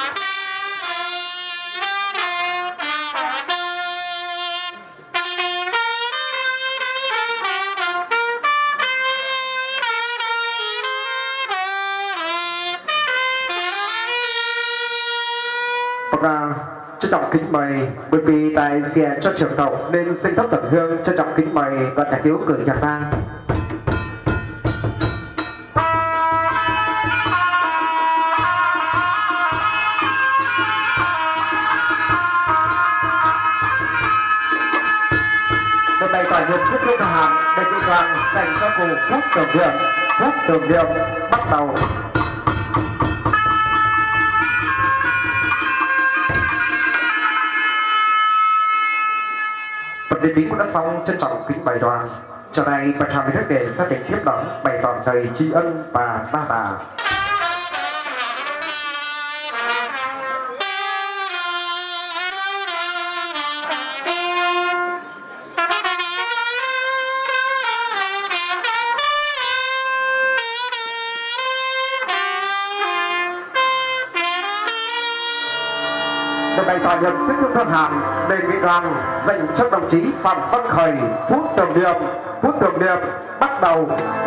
Trân trọng kính mời, bởi vì đại diện cho trường tộc nên xin thắp tận hương trân trọng kính mời đoàn đại biểu cử nhạc tang. Đợt này tỏi nhật quốc hương hàm đại biểu đoàn dành cho cụ Phúc Tưởng Niệm bắt đầu. Đến bí cũng đã xong, trân trọng kính mời đoàn. Cho nay bạch hàm nước để gia đình tiếp đón bày tỏ lời tri ân và ba bà. bày tỏ niềm tiếc thương thân hàm đề nghị đoàn dành cho đồng chí Phạm Văn Khởi phút tưởng niệm bắt đầu.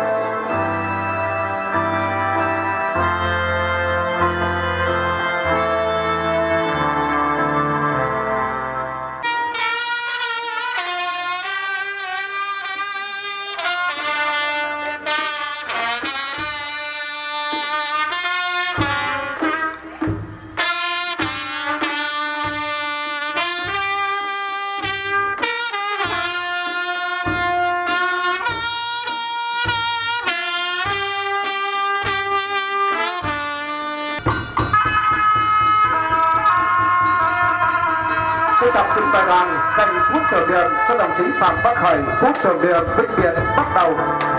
Trọng kính mời đoàn dành phút tưởng niệm cho đồng chí Phạm Văn Khởi. Phút tưởng niệm vĩnh biệt bắt đầu.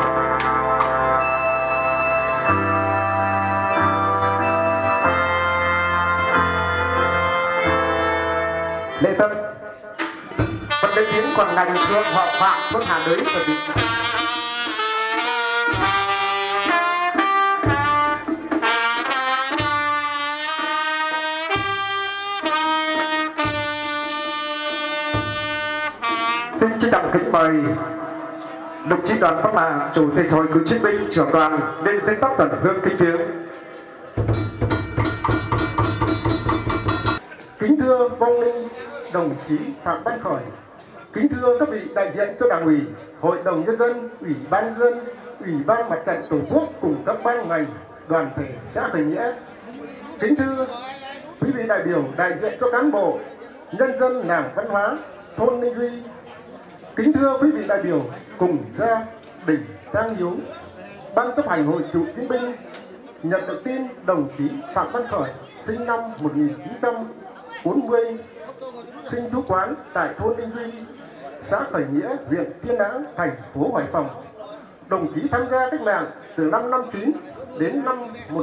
Lễ tân vẫn đến tiếng còn ngành thương họ Phạm Tuấn Hà Đới và vị. Xin trân trọng kính mời đồng chí Đoàn Bắc Hà, Chủ tịch Hội Cựu chiến binh, trưởng đoàn lên dâng tóc tận hương kính viếng. Kính thưa vong linh đồng chí Phạm Văn Khởi, kính thưa các vị đại diện cho Đảng ủy, Hội đồng nhân dân, Ủy ban dân, Ủy ban Mặt trận Tổ quốc cùng các ban ngành, đoàn thể xã Khởi Nghĩa. Kính thưa quý vị đại biểu đại diện cho cán bộ, nhân dân làng văn hóa thôn Ninh Duy. Kính thưa quý vị đại biểu cùng gia đình Trang Hiếu. Ban chấp hành Hội Cựu chiến binh nhận được tin đồng chí Phạm Văn Khởi sinh năm 1940, sinh trú quán tại thôn Ninh Duy, xã Khởi Nghĩa, huyện Tiên Lãng, thành phố Hải Phòng. Đồng chí tham gia cách mạng từ năm 59 đến năm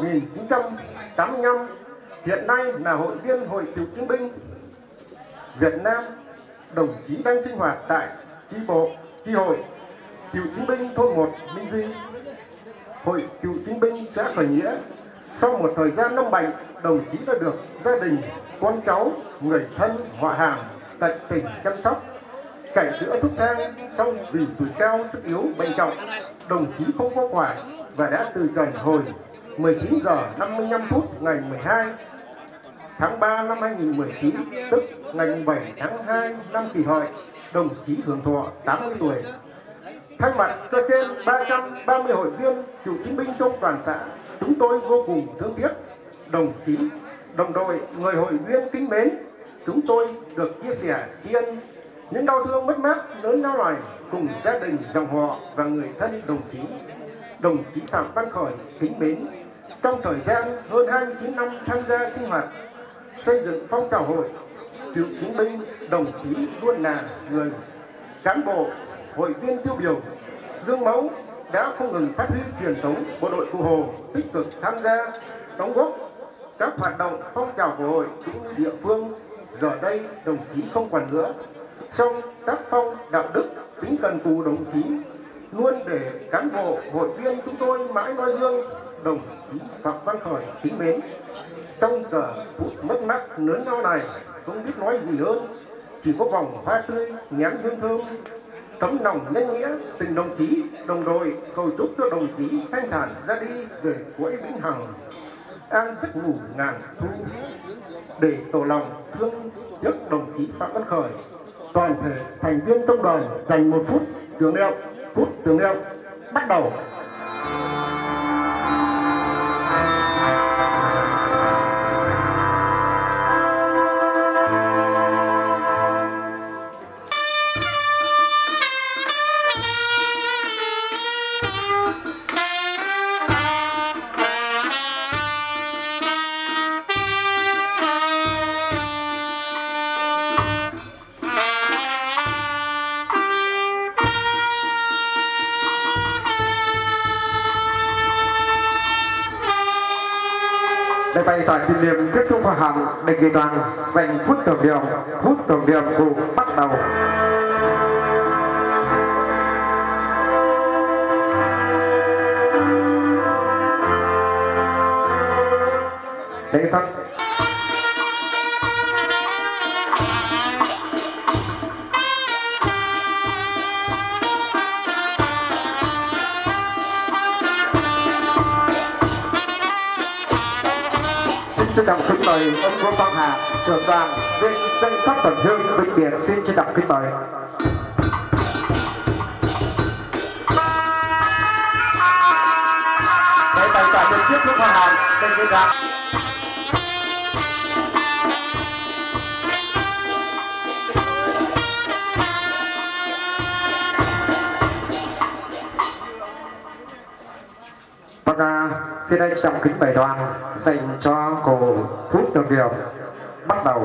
1985. Hiện nay là hội viên Hội Cựu chiến binh Việt Nam. Đồng chí đang sinh hoạt tại chi bộ, chi hội Cựu chiến binh thôn 1 Ninh Duy, Hội Cựu chiến binh xã Khởi Nghĩa. Sau một thời gian lâm bệnh, đồng chí đã được gia đình, con cháu, người thân, họ hàng tận tình chăm sóc, cải chữa thuốc thang. Sau vì tuổi cao sức yếu bệnh trọng, đồng chí không có quả và đã từ trần hồi 19 giờ 55 phút ngày 12 tháng 3 năm 2019, tức ngày 7 tháng 2 năm Kỷ Hợi. Đồng chí hưởng thọ 80 tuổi. Thay mặt cho trên 330 hội viên cựu chiến binh trong toàn xã, chúng tôi vô cùng thương tiếc đồng chí, đồng đội, người hội viên kính mến. Chúng tôi được chia sẻ tri ân những đau thương mất mát lớn lao này cùng gia đình, dòng họ và người thân đồng chí. Đồng chí Phạm Văn Khởi kính mến, trong thời gian hơn 29 năm tham gia sinh hoạt xây dựng phong trào hội cựu chiến binh, đồng chí luôn là người cán bộ, hội viên tiêu biểu, gương mẫu, đã không ngừng phát huy truyền thống bộ đội Cụ Hồ, tích cực tham gia đóng góp các hoạt động phong trào của hội cũng như địa phương. Giờ đây đồng chí không còn nữa, song tác phong đạo đức, tính cần cù đồng chí luôn để cán bộ hội viên chúng tôi mãi noi gương. Đồng chí Phạm Văn Khởi kính mến, trong giờ phút mất mát lớn lao này, không biết nói gì hơn, chỉ có vòng hoa tươi nhãn hương thơm, tấm lòng nhân nghĩa tình đồng chí, đồng đội, cầu chúc cho đồng chí thanh thản ra đi về cõi vĩnh hằng, an giấc ngủ ngàn thu. Để tổ lòng thương nhớ đồng chí Phạm Văn Khởi, toàn thể thành viên trong đoàn dành một phút tưởng niệm. Phút tưởng niệm bắt đầu. Để bày tỏ kỷ niệm kết thúc hòa hằng, đề nghị đoàn dành phút tưởng niệm. Phút tưởng niệm cùng bắt đầu. Lễ tân trân trọng kính mời ông Vương Quang Hà, trưởng đoàn viên danh pháp tuần hương Vĩnh Biệt, xin trân trọng kính mời. Để bày tỏ bên trước Vương Quang Hà, bên kia ra. Xin đây trọng kính mời đoàn dành cho cô Phúc Tường Điều bắt đầu.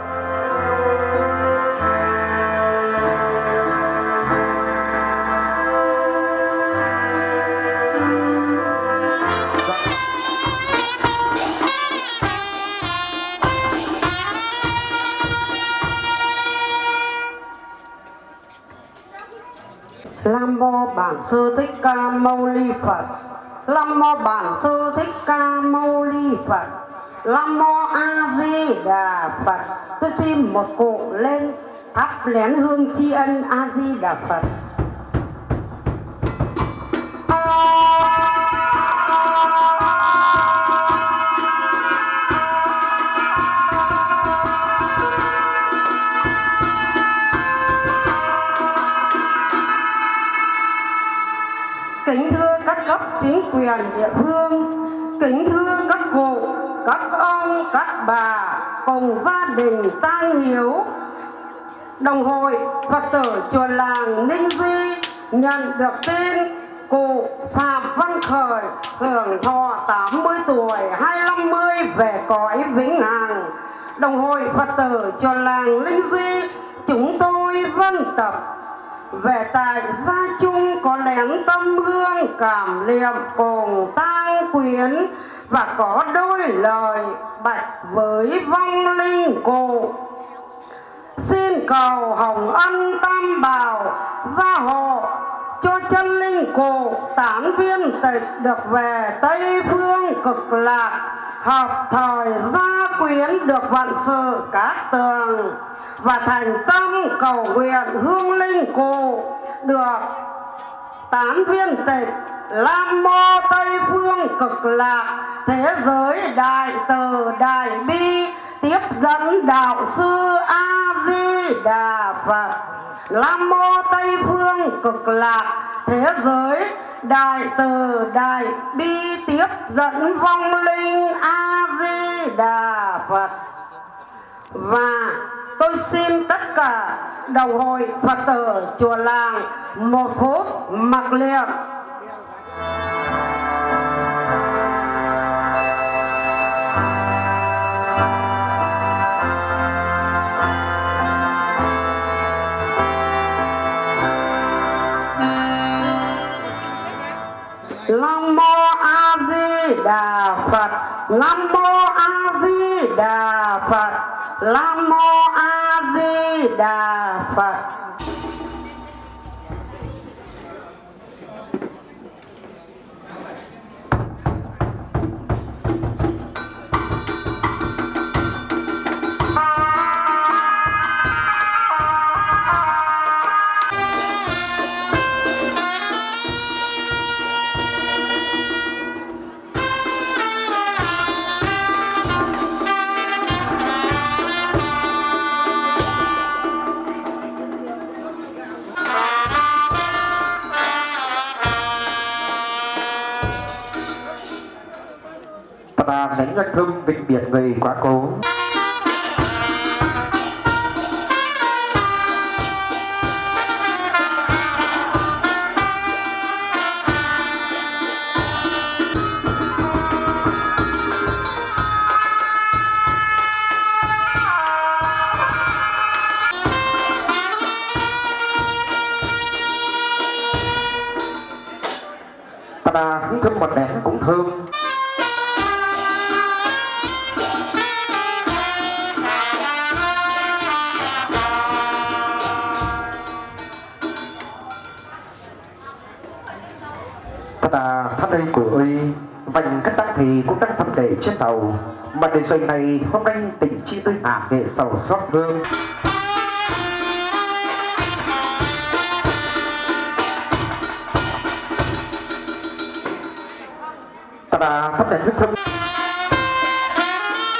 Nam mô Bản Sư Thích Ca Mâu Ni Phật. Nam mô Bản Sư Thích Ca Mâu Ni Phật. Nam mô A Di Đà Phật. Tôi xin một cụ lên thắp nén hương tri ân A Di Đà Phật. Kính thưa các cấp chính quyền địa phương, kính thưa các cụ, các ông, các bà cùng gia đình tang hiếu. Đồng hội Phật tử chùa làng Ninh Duy nhận được tin cụ Phạm Văn Khởi hưởng thọ 80 tuổi 250 về cõi vĩnh hằng. Đồng hội Phật tử chùa làng Ninh Duy chúng tôi vân tập về tại gia chung có lén tâm hương cảm niệm cùng tang quyến và có đôi lời bạch với vong linh cụ. Xin cầu hồng ân tam bảo gia hộ cho chân linh cụ tán viên tịch được về Tây Phương Cực Lạc, hợp thời gia quyến được vạn sự cát tường, và thành tâm cầu nguyện hương linh cụ được tán viên tịch Nam Mô Tây Phương Cực Lạc, thế giới đại từ đại bi tiếp dẫn đạo sư A Di Đà Phật. Nam Mô Tây Phương Cực Lạc, thế giới đại từ đại bi tiếp dẫn vong linh A Di Đà Phật. Và tôi xin tất cả đồng hội Phật tử chùa làng một phút mặc niệm. Nam Mô A Di Đà Phật. Nam Mô A Di Đà Phật. Nam Mô A Di Đà Phật. Ta đánh nhạc thơm vĩnh biệt người quá cố. Ta hứng thơm một nén cũng thơm. Ta thắp đây của ơi vành các tăng thì cũng đang thăm để trên tàu, mà để rồi này hôm nay tình chi tôi hạ để sầu xót vương. Ta thắp đèn huyết thơm.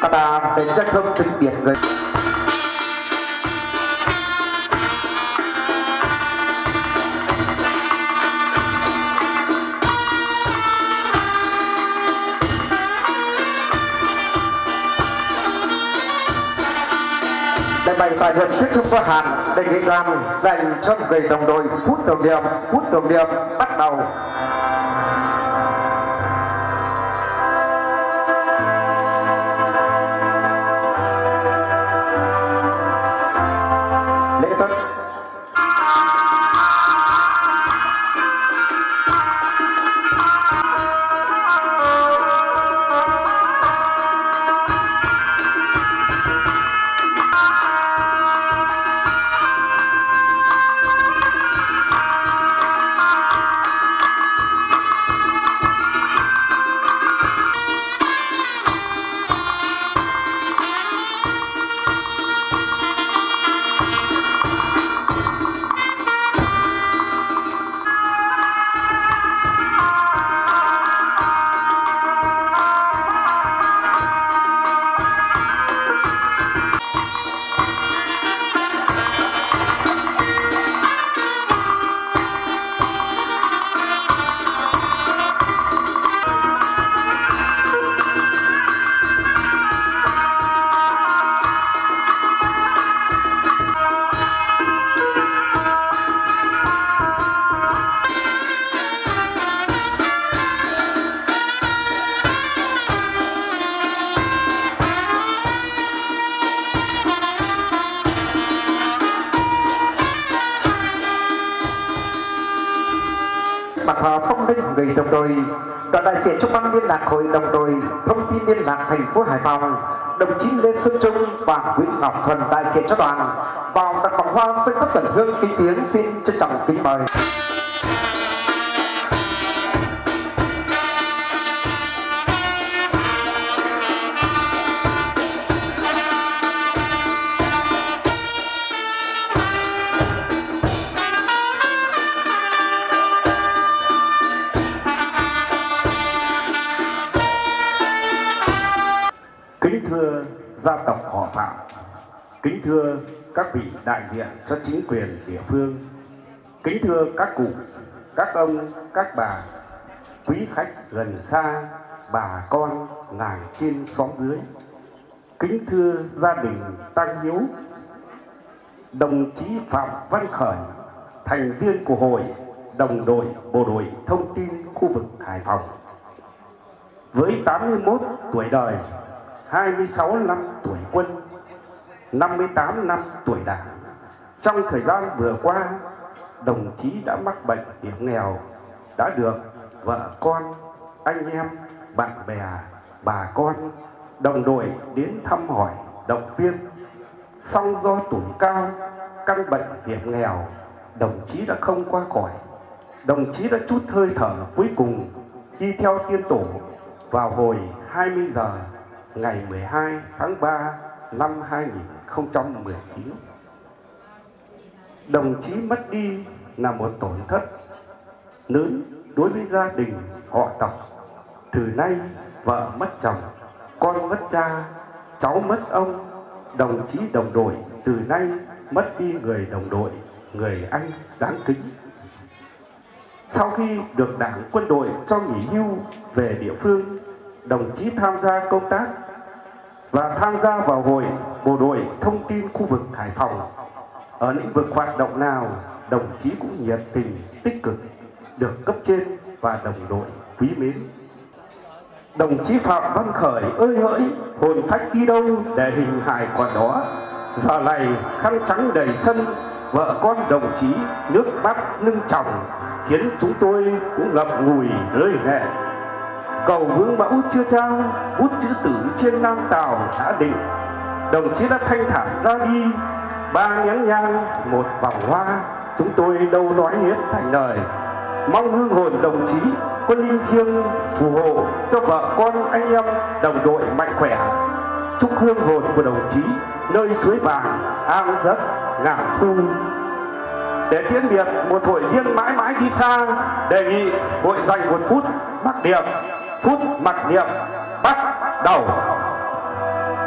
ta đến rất không tính biệt người. Để bày tài luật thiết thực có hạn đề nghị làm dành cho người đồng đội. Phút tưởng niệm bắt đầu. Lễ tân. Phong linh người đồng đội, đoàn đại diện trung ban liên lạc hội đồng đội thông tin liên lạc thành phố Hải Phòng, đồng chí Lê Xuân Trung và Nguyễn Ngọc Thuần đại diện cho đoàn vào đặt vòng hoa sân thấp tận hương kính viếng. Xin trân trọng kính mời. Kính thưa gia tộc họ Phạm, kính thưa các vị đại diện cho chính quyền địa phương, kính thưa các cụ, các ông, các bà, quý khách gần xa, bà con ngài trên xóm dưới, kính thưa gia đình Tăng Hiếu, đồng chí Phạm Văn Khởi, thành viên của hội đồng đội bộ đội thông tin khu vực Hải Phòng. Với 81 tuổi đời, 26 năm tuổi quân, 58 năm tuổi đảng, trong thời gian vừa qua, đồng chí đã mắc bệnh hiểm nghèo, đã được vợ con, anh em, bạn bè, bà con, đồng đội đến thăm hỏi, động viên. Song do tuổi cao, căn bệnh hiểm nghèo, đồng chí đã không qua cõi. Đồng chí đã trút hơi thở cuối cùng đi theo tiên tổ vào hồi 20 giờ ngày 12 tháng 3 năm 2019. Đồng chí mất đi là một tổn thất lớn đối với gia đình họ tộc. Từ nay vợ mất chồng, con mất cha, cháu mất ông, đồng chí đồng đội từ nay mất đi người đồng đội, người anh đáng kính. Sau khi được đảng quân đội cho nghỉ hưu về địa phương, đồng chí tham gia công tác và tham gia vào hội bộ đội thông tin khu vực Hải Phòng. Ở lĩnh vực hoạt động nào, đồng chí cũng nhiệt tình, tích cực, được cấp trên và đồng đội quý mến. Đồng chí Phạm Văn Khởi ơi hỡi, hồn phách đi đâu để hình hài còn đó. Giờ này khăn trắng đầy sân, vợ con đồng chí nước mắt nâng tròng, khiến chúng tôi cũng ngập ngùi rơi lệ. Cầu Vương Mẫu chưa trao, bút chữ tử trên Nam Tào đã định. Đồng chí đã thanh thản ra đi, 3 nén nhang, 1 vòng hoa, chúng tôi đâu nói hết thành lời. Mong hương hồn đồng chí quân linh thiêng phù hộ cho vợ con anh em đồng đội mạnh khỏe. Chúc hương hồn của đồng chí nơi suối vàng an giấc ngàn thu. Để tiễn biệt một hội viên mãi mãi đi xa, đề nghị hội dành 1 phút mặc niệm. Phút mặc niệm bắt đầu.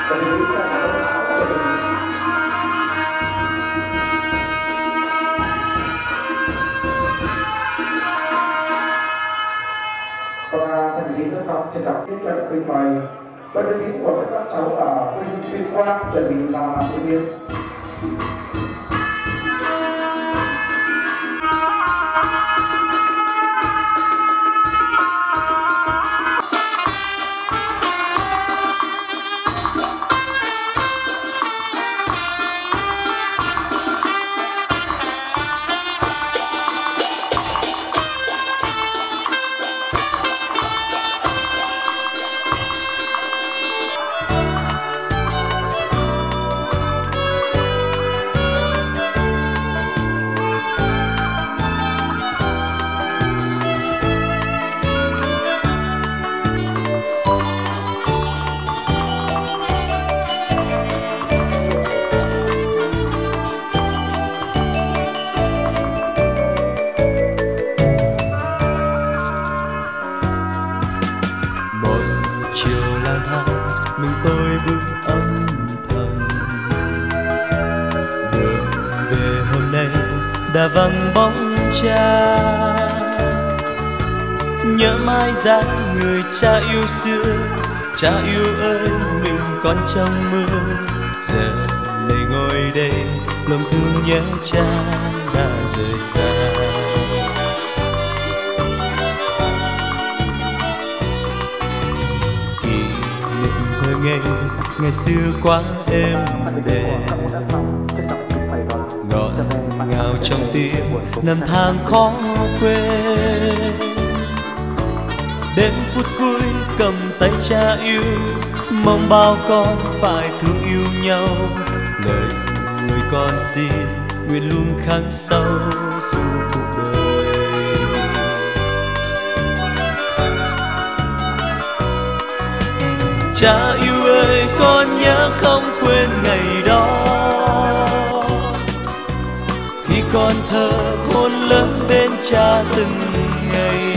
Xin đọc tiếp cho được mời với đơn vị của các cháu ở Tuyên Quang chuẩn bị vào làm diễn viên. mình tôi bước âm thầm. Đường về hôm nay đã vắng bóng cha, nhớ mãi dáng người cha yêu xưa. Cha yêu ơi, mình còn trong mơ, giờ này ngồi đây lòng thương nhớ cha đã rời xa. Kỷ niệm thơ ngày xưa quá êm đềm, ngọt ngào trong tim năm tháng khó quên. Đến phút cuối cầm tay cha yêu, mong bao con phải thương yêu nhau. Lời người con xin nguyện luôn khắc sâu suốt cuộc đời. Cha yêu ơi, con nhớ không quên ngày đó, khi con thơ khôn lớn bên cha từng ngày.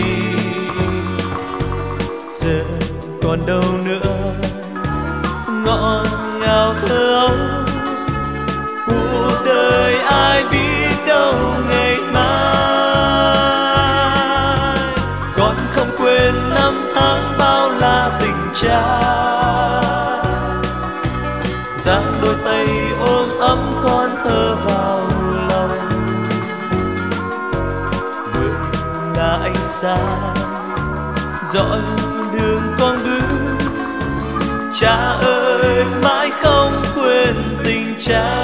Giờ còn đâu nữa ngọt ngào thơ ấu, cuộc đời ai biết đâu ngày mai. Con không quên năm tháng bao la tình cha, dang đôi tay ôm ấm con thơ vào lòng. Đường là ánh sáng dõi đường con bước, cha ơi mãi không quên tình cha.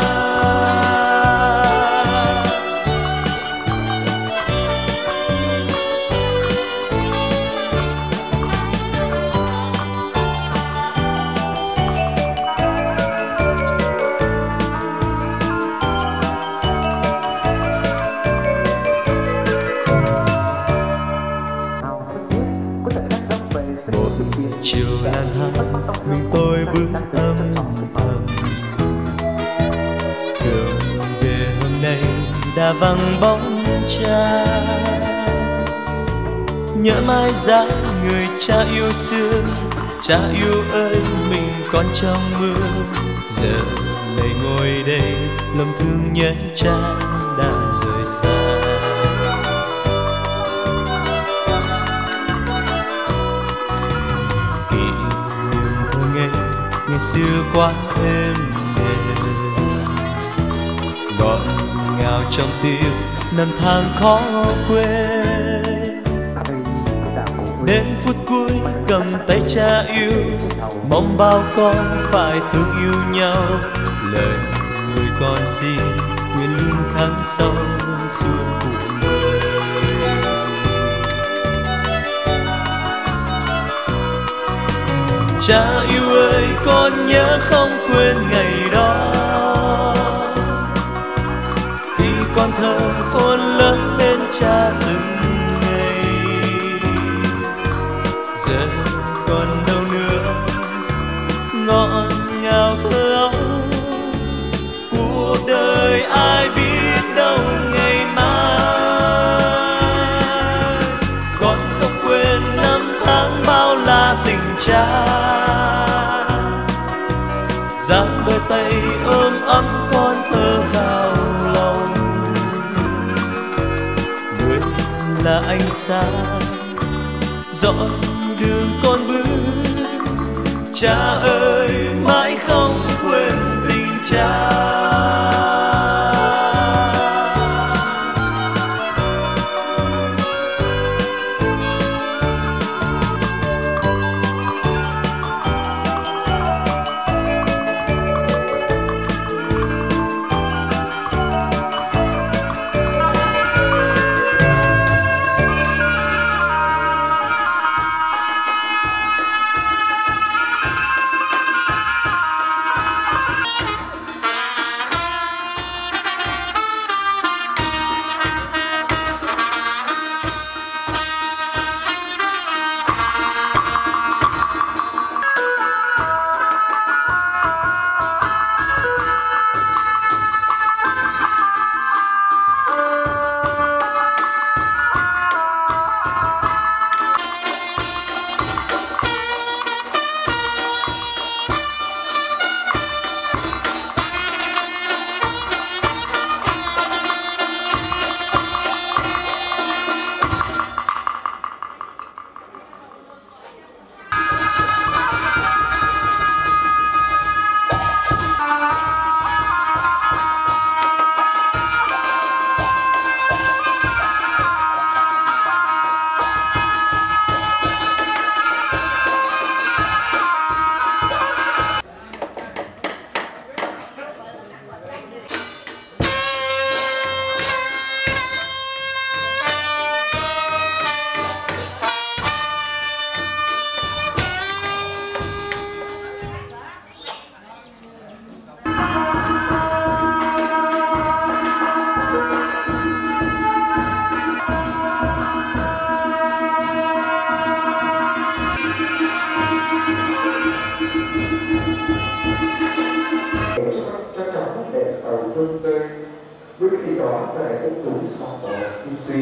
Chiều lang thang mình tôi bước âm thầm, đường về hôm nay đã vắng bóng cha. Nhớ mãi dáng người cha yêu xưa, cha yêu ơi mình còn trong mơ. Giờ này ngồi đây lòng thương nhớ cha đã rời xa. Ngày xưa quá êm đềm, ngọt ngào trong tim năm tháng khó quên. Đến phút cuối cầm tay cha yêu, mong bao con phải thương yêu nhau. Lời người con xin nguyện luôn khắc sâu suốt cuộc đời. Cha yêu ơi, con nhớ không quên ngày đó, khi con thơ khôn lớn bên cha từng ngày. Giờ còn đâu nữa ngọt ngào thơ ấu, cuộc đời ai biết đâu ngày mai. Con không quên năm tháng bao la tình cha, anh xa dọn đường con bước. Cha ơi mãi không quên tình cha. Với khi đó sẽ lại ung tú sau đó ung tuy.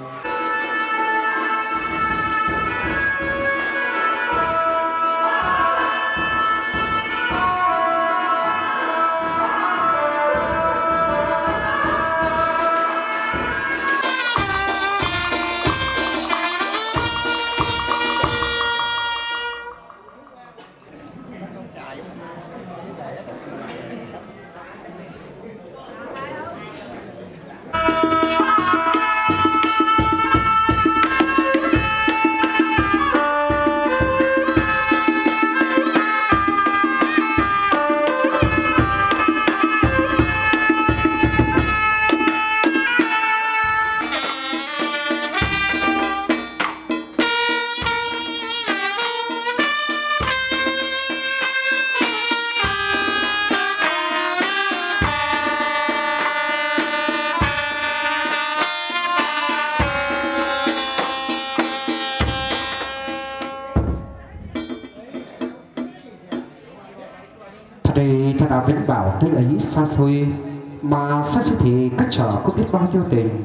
Đây ta đã viễn bảo nơi ấy xa xôi, mà xa xôi thì cách trở có biết bao nhiêu tình.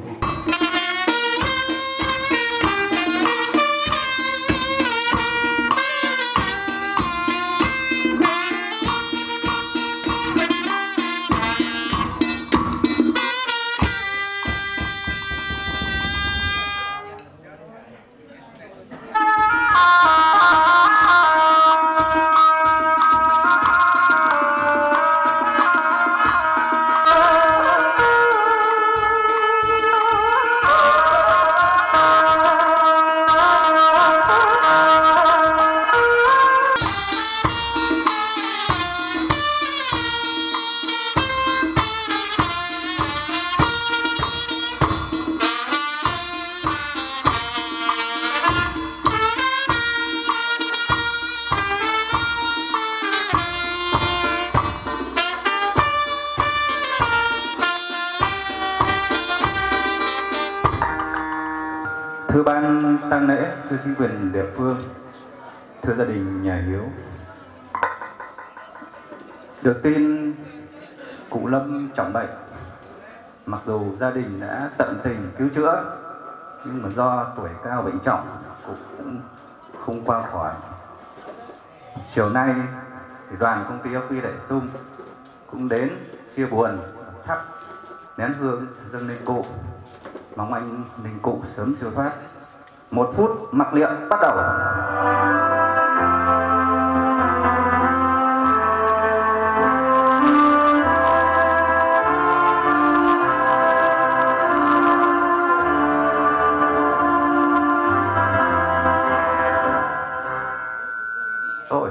Thưa ban tang lễ, thưa chính quyền địa phương, thưa gia đình nhà hiếu, được tin cụ Lâm trọng bệnh. Mặc dù gia đình đã tận tình cứu chữa, nhưng mà do tuổi cao bệnh trọng, cụ cũng không qua khỏi. Chiều nay thì đoàn công ty áo quy Đại Sum cũng đến chia buồn, thắp nén hương dâng lên cụ, mong anh linh cụ sớm siêu thoát. 1 phút mặc niệm bắt đầu. Rồi.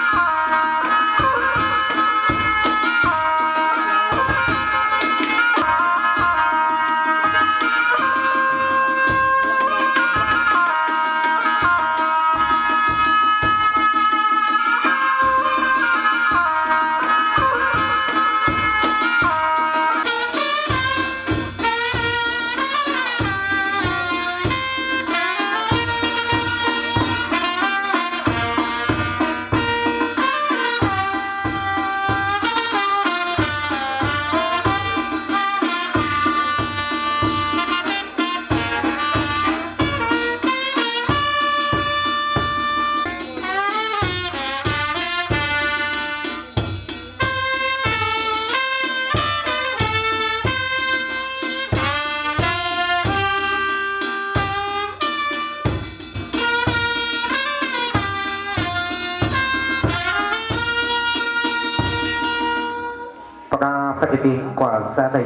Pada pagdating của gia đình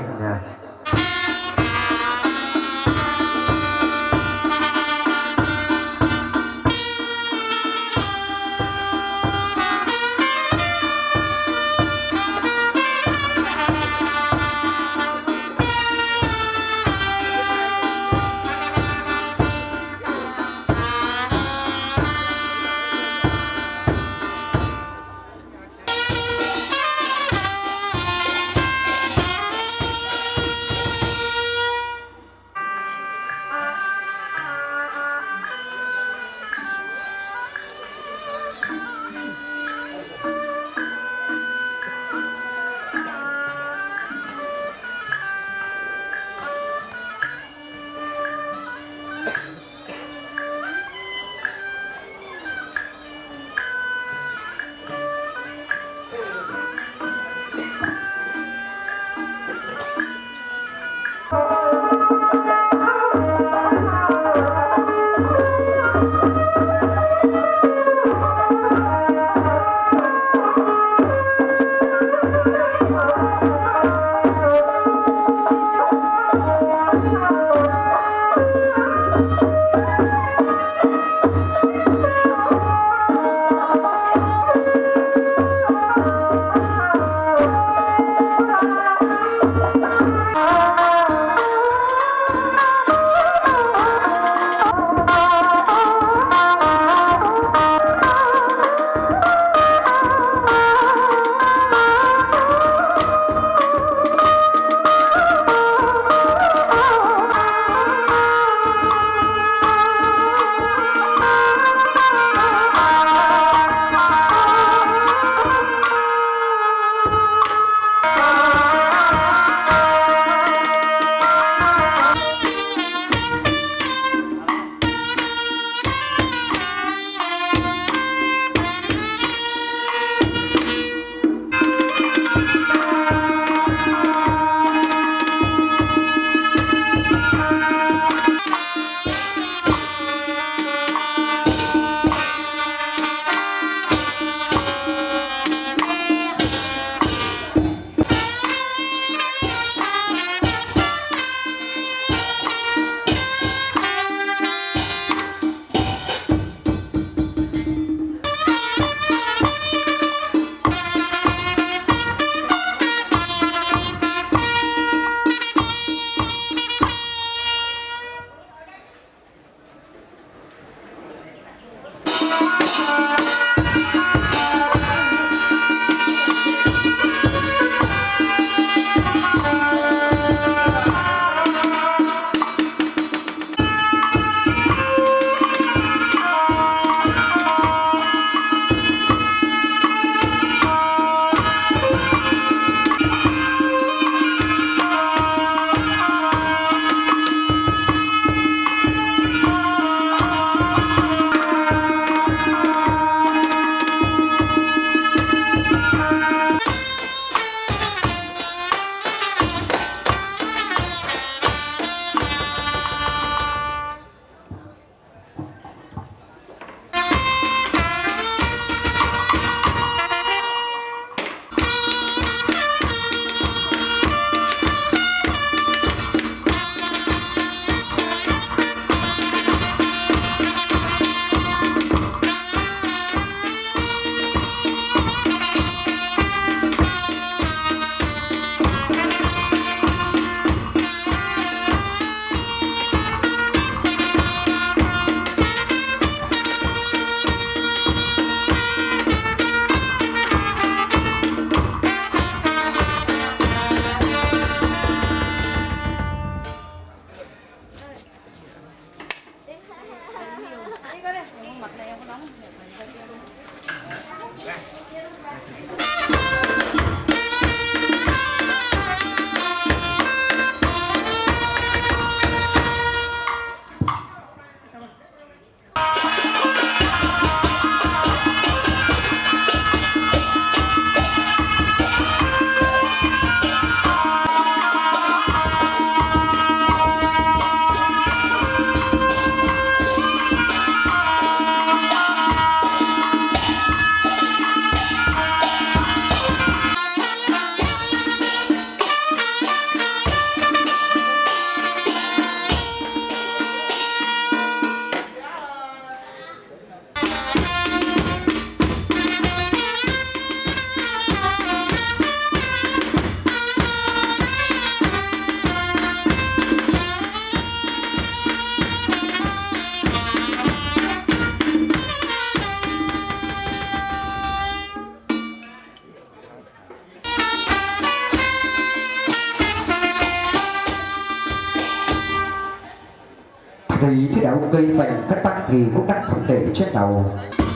kỳ thi đấu cây mệnh các tăng thì cũng đặt không để trên đầu.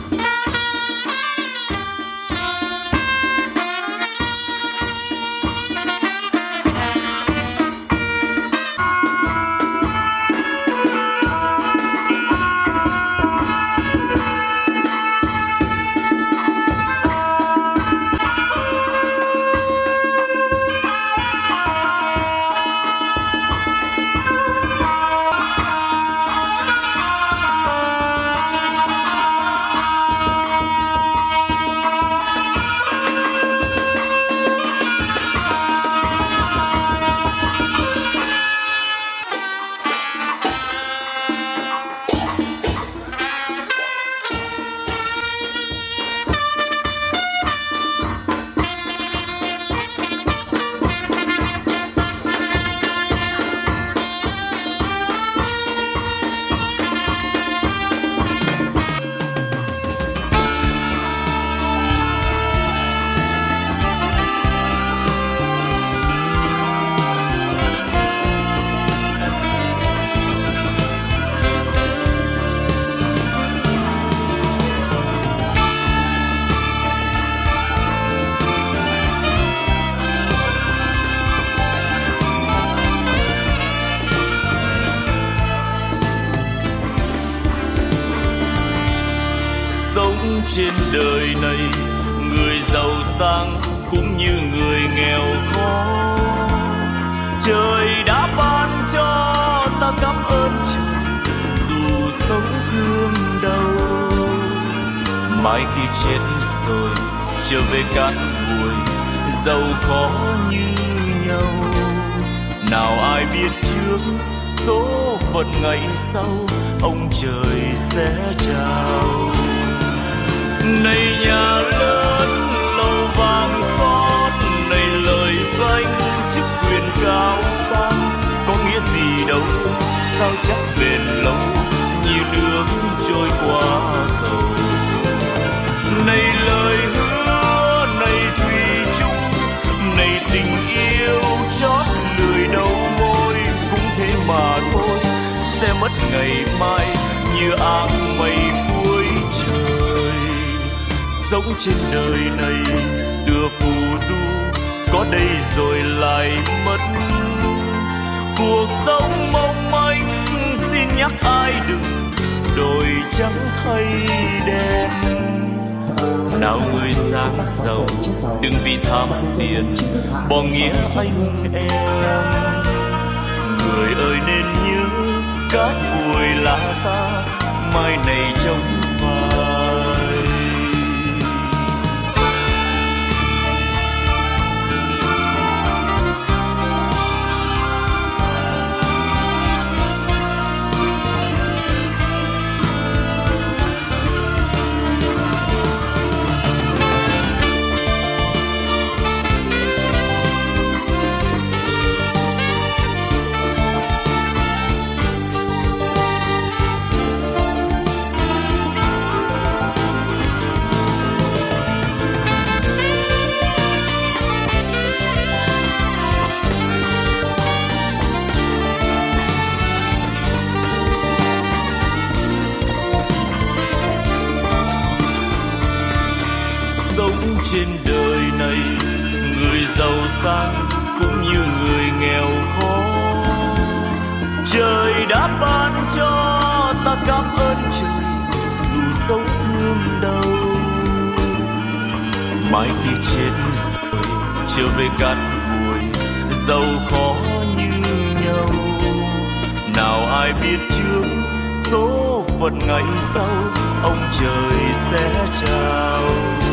Trên đời này người giàu sang cũng như người nghèo khó, trời đã ban cho ta cảm ơn trời dù sống thương đau. Mai khi chết rồi trở về cát bụi giàu khó như nhau, nào ai biết trước số phận ngày sau ông trời sẽ trao. Này nhà lớn lầu vàng son, này lời danh chức quyền cao sang, có nghĩa gì đâu sao chắc bền lâu như nước trôi qua cầu. Này lời hứa, này thủy chung, này tình yêu chót lười đầu môi, cũng thế mà thôi sẽ mất ngày mai như áng mây cuối trời. Sống trên đời này tựa phù du, có đây rồi lại mất. Cuộc sống mong manh xin nhắc ai đừng đổi trắng thay đen. Nào người sáng giàu đừng vì tham tiền bỏ nghĩa anh em. Người ơi nên nhớ cát bụi là ta mai này trong vai. Trên đời này người giàu sang cũng như người nghèo khó, trời đã ban cho ta cảm ơn trời dù sống thương đau. Mai khi chết rồi trở về cát bụi giàu khó như nhau, nào ai biết trước số phận ngày sau ông trời sẽ trao.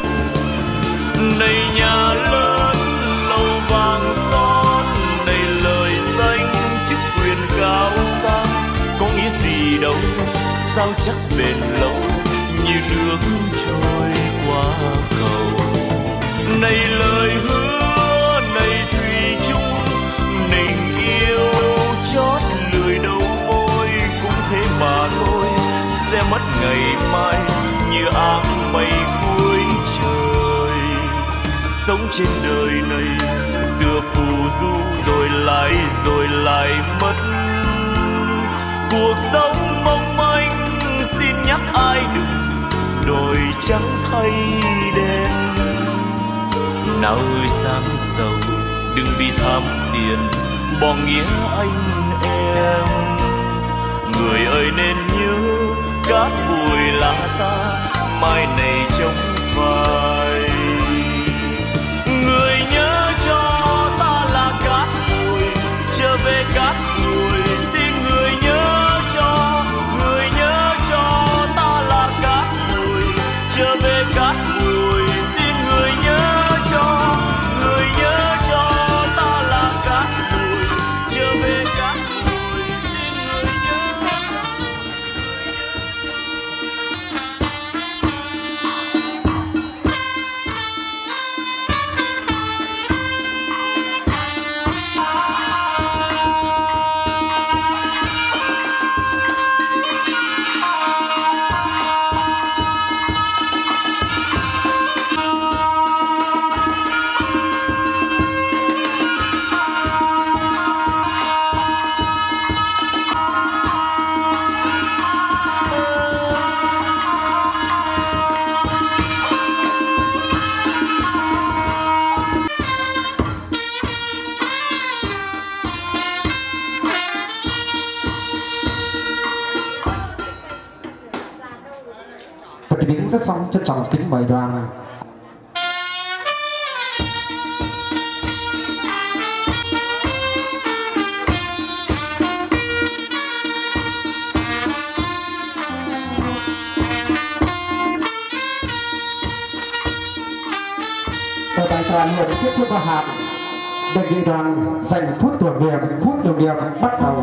Này nhà lớn lầu vàng son, này lời danh chức quyền cao sang, có nghĩa gì đâu sao chắc bền lâu như nước trôi qua cầu. Này lời hứa, này thủy chung, tình yêu chót lười đầu môi, cũng thế mà thôi sẽ mất ngày mai như áng mây cuối trời. Sống trên đời này tựa phù du rồi lại mất. cuộc sống mong manh, xin nhắc ai đừng đồi trắng thay đen. Nào ơi sáng giàu đừng vì tham tiền bỏ nghĩa anh em. Người ơi nên nhớ cát bụi là ta mai này trong vai. Người nhớ cho ta là cát bụi trở về cát bụi, xin người nhớ cho ta là cát bụi trở về cát bụi, xin người nhớ cho ta là cát bụi trở về cát bụi, xin người nhớ Biến đã xong trân trọng kính mời đoàn. Đại đoàn hội tiếp theo vào hạt đề nghị đoàn dành phút tưởng niệm bắt đầu.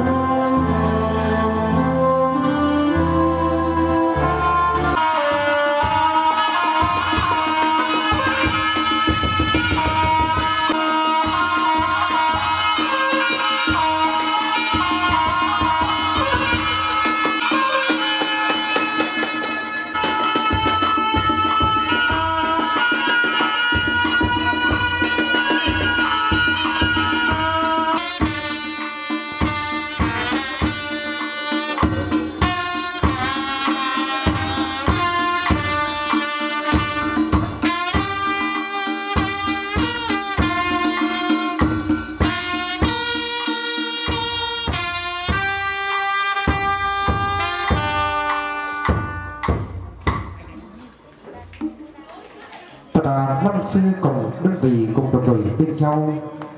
Năm xưa cùng đơn vị cùng đồng đội bên nhau.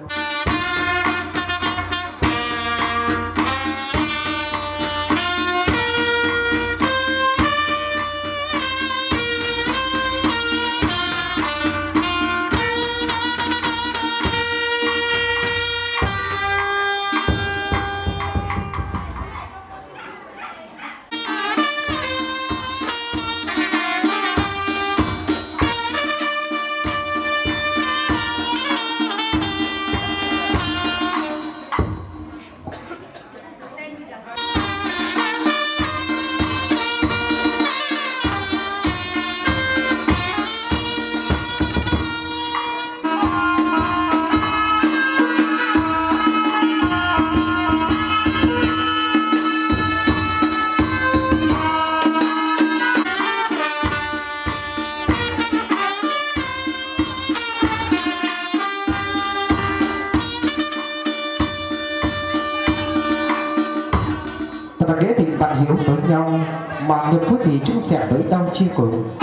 Thật là nghĩa tình bạn hiểu với nhau mà niềm vui thì chung sẻ với đau chia cùng.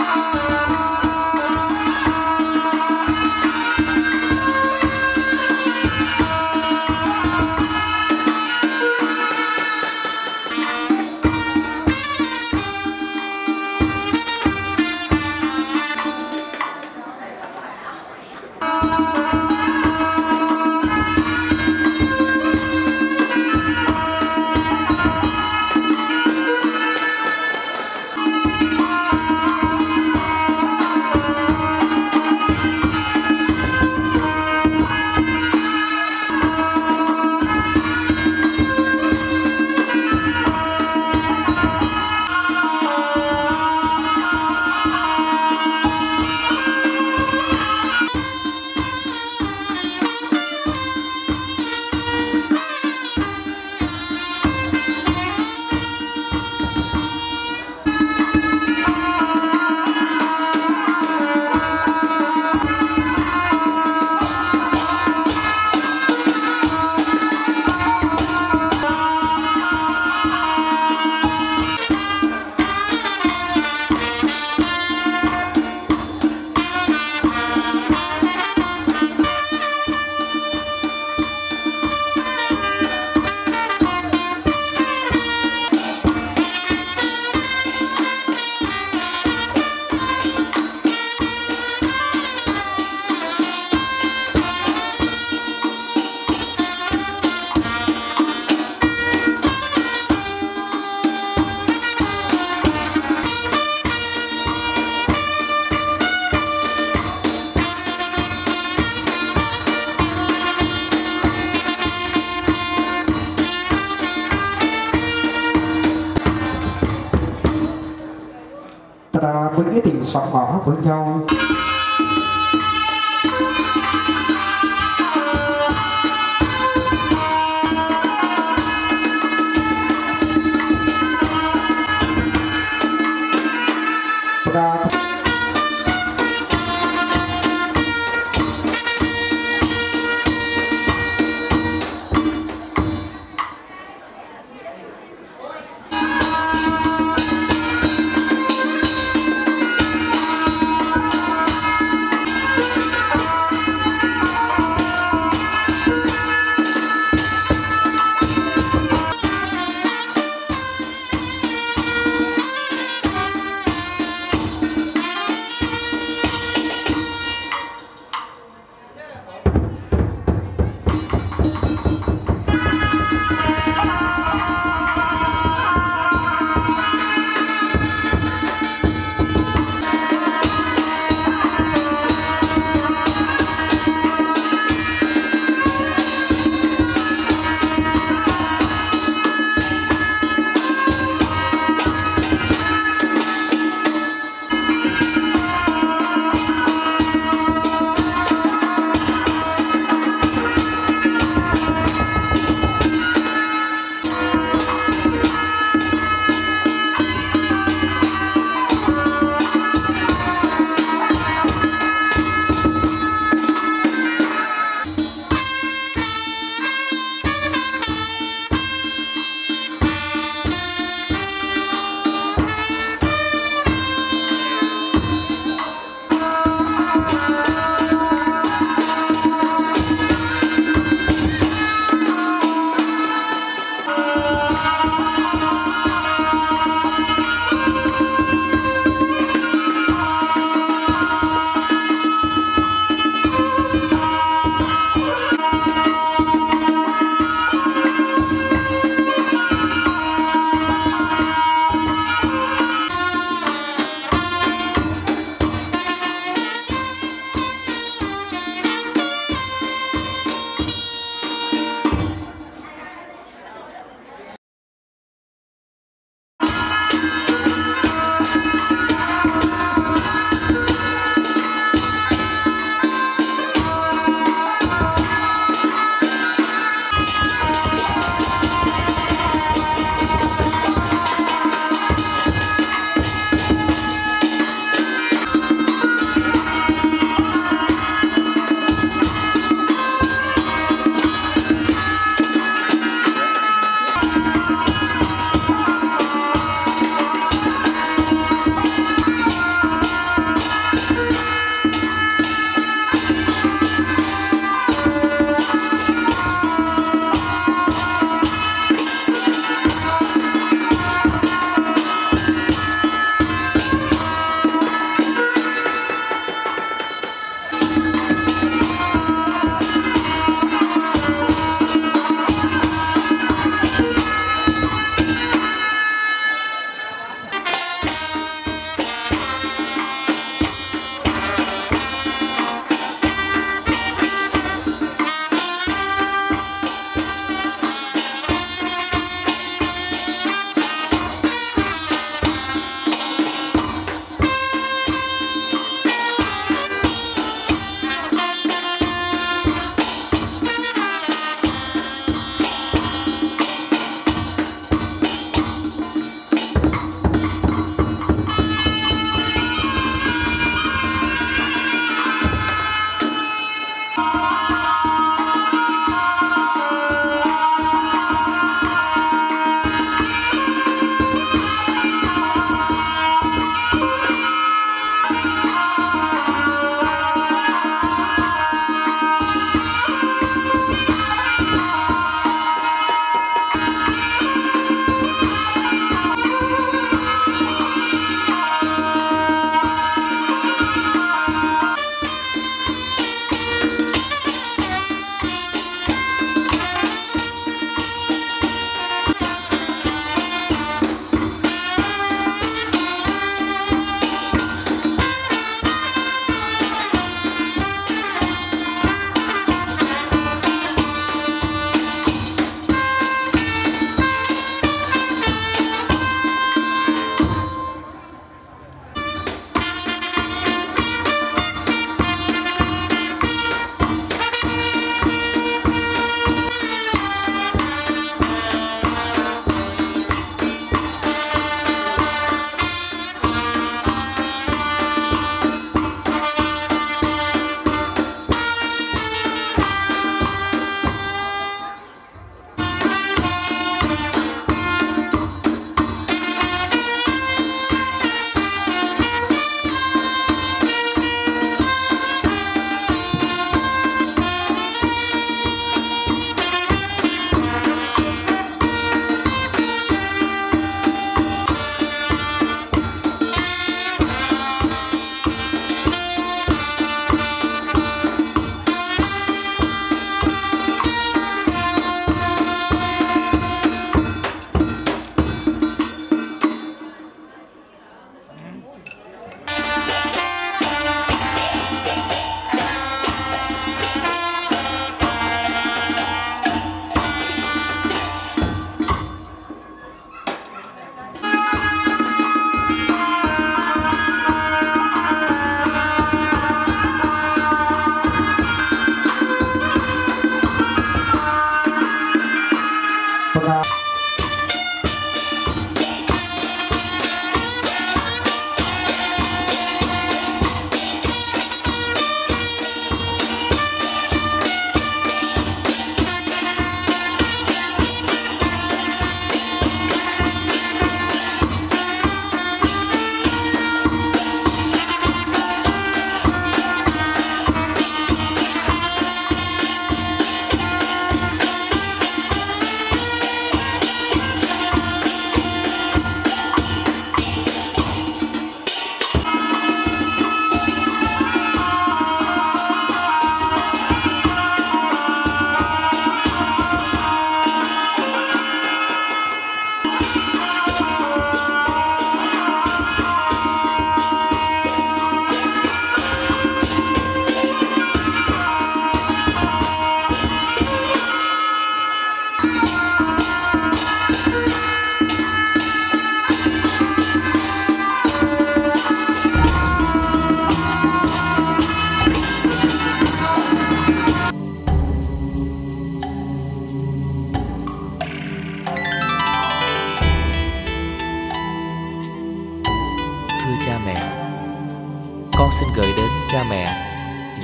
nghĩa tình sóng ngõ với nhau.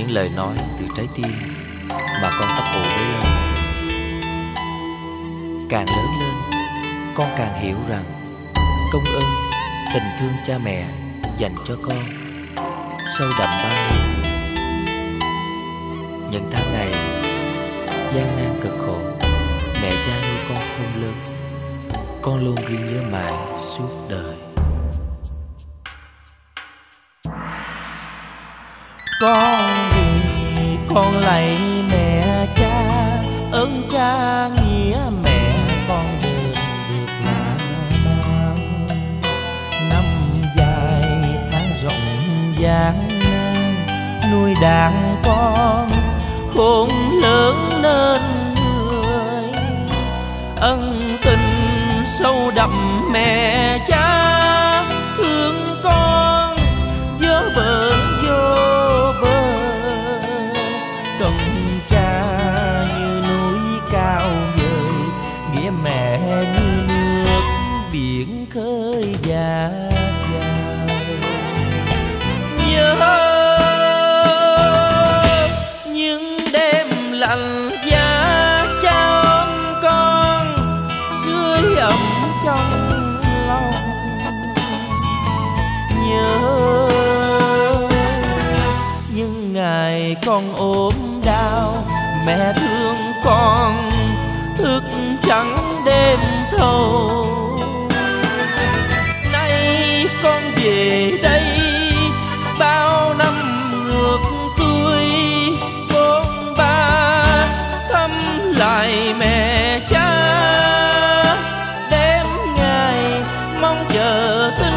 những lời nói từ trái tim mà con ấp ủ bấy lâu. Càng lớn lên, con càng hiểu rằng công ơn, tình thương cha mẹ dành cho con sâu đậm bao nhiêu. Những tháng ngày gian nan cực khổ, mẹ cha nuôi con khôn lớn, con luôn ghi nhớ mãi suốt đời. Con vì con lạy mẹ cha, ơn cha nghĩa mẹ con đời được là bao. Năm dài tháng rộng gian nan, nuôi đàn con khôn lớn nên người. Ân tình sâu đậm mẹ cha thương con nhớ bờ vô bờ. Cần cha như núi cao vời, nghĩa mẹ như nước biển khơi dạt dào. Nhớ những đêm lạnh giá cha ôm con, sưởi ấm trong lòng. Nhớ những ngày con ốm đau, mẹ thương con thức trắng đêm thâu. Nay con về đây bao năm ngược xuôi, con ba thăm lại mẹ cha, đêm ngày mong chờ tin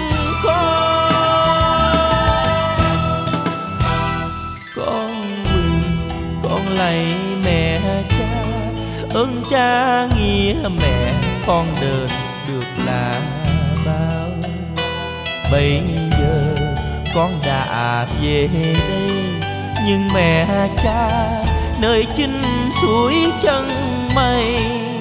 lạy mẹ cha, ơn cha nghĩa mẹ con đền được là bao. Bây giờ con đã về đây, nhưng mẹ cha nơi chinh suối chân mây.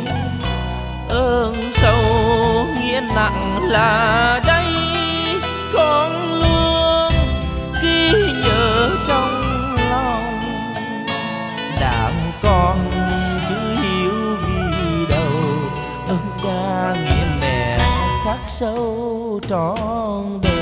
Ơn sâu nghĩa nặng là đây, con luôn ghi nhớ trong lòng. Đạo con chứ hiểu gì đâu, ơn cha nghĩa mẹ khắc sâu trọn đời.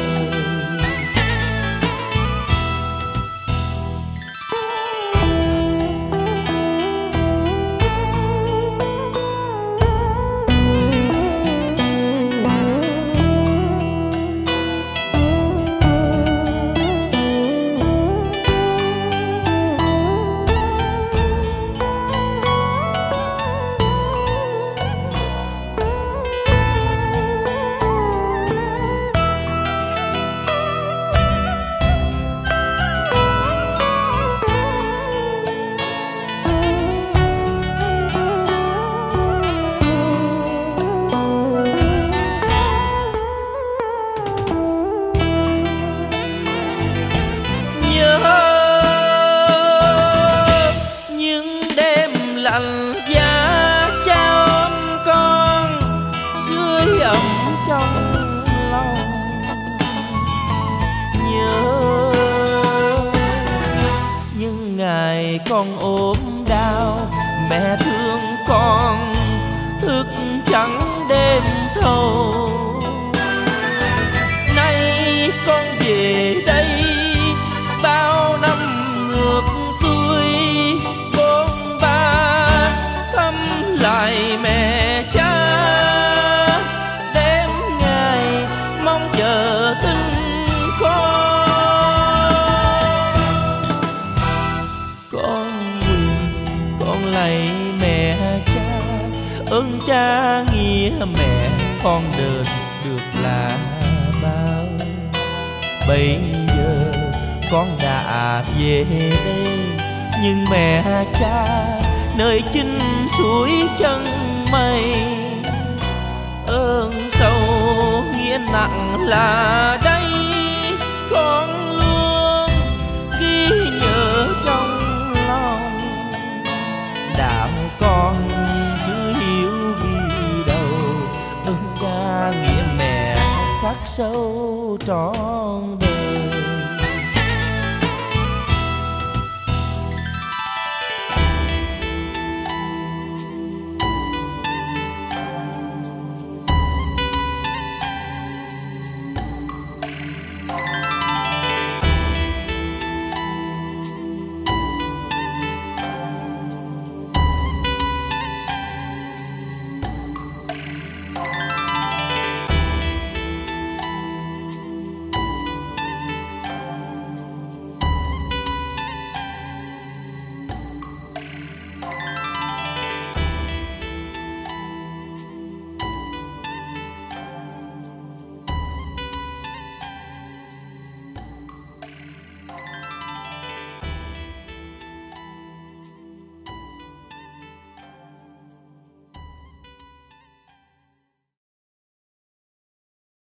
Lạnh giá cha ôm con, sưởi ấm trong lòng. Nhớ những ngày con ốm đau, mẹ thương con thức trắng đêm thâu. Nay con về đây bao năm ngược xuôi, lại mẹ cha, đêm ngày mong chờ tin con. Con nguyện con lạy mẹ cha, ơn cha nghĩa mẹ con đền được là bao. Bây giờ con đã về đây, nhưng mẹ cha nơi chinh suối chân mây. Ơn sâu nghĩa nặng là đây, con luôn ghi nhớ trong lòng. Đạo con chứ hiểu gì đâu, ơn cha nghĩa mẹ khắc sâu trọn đời.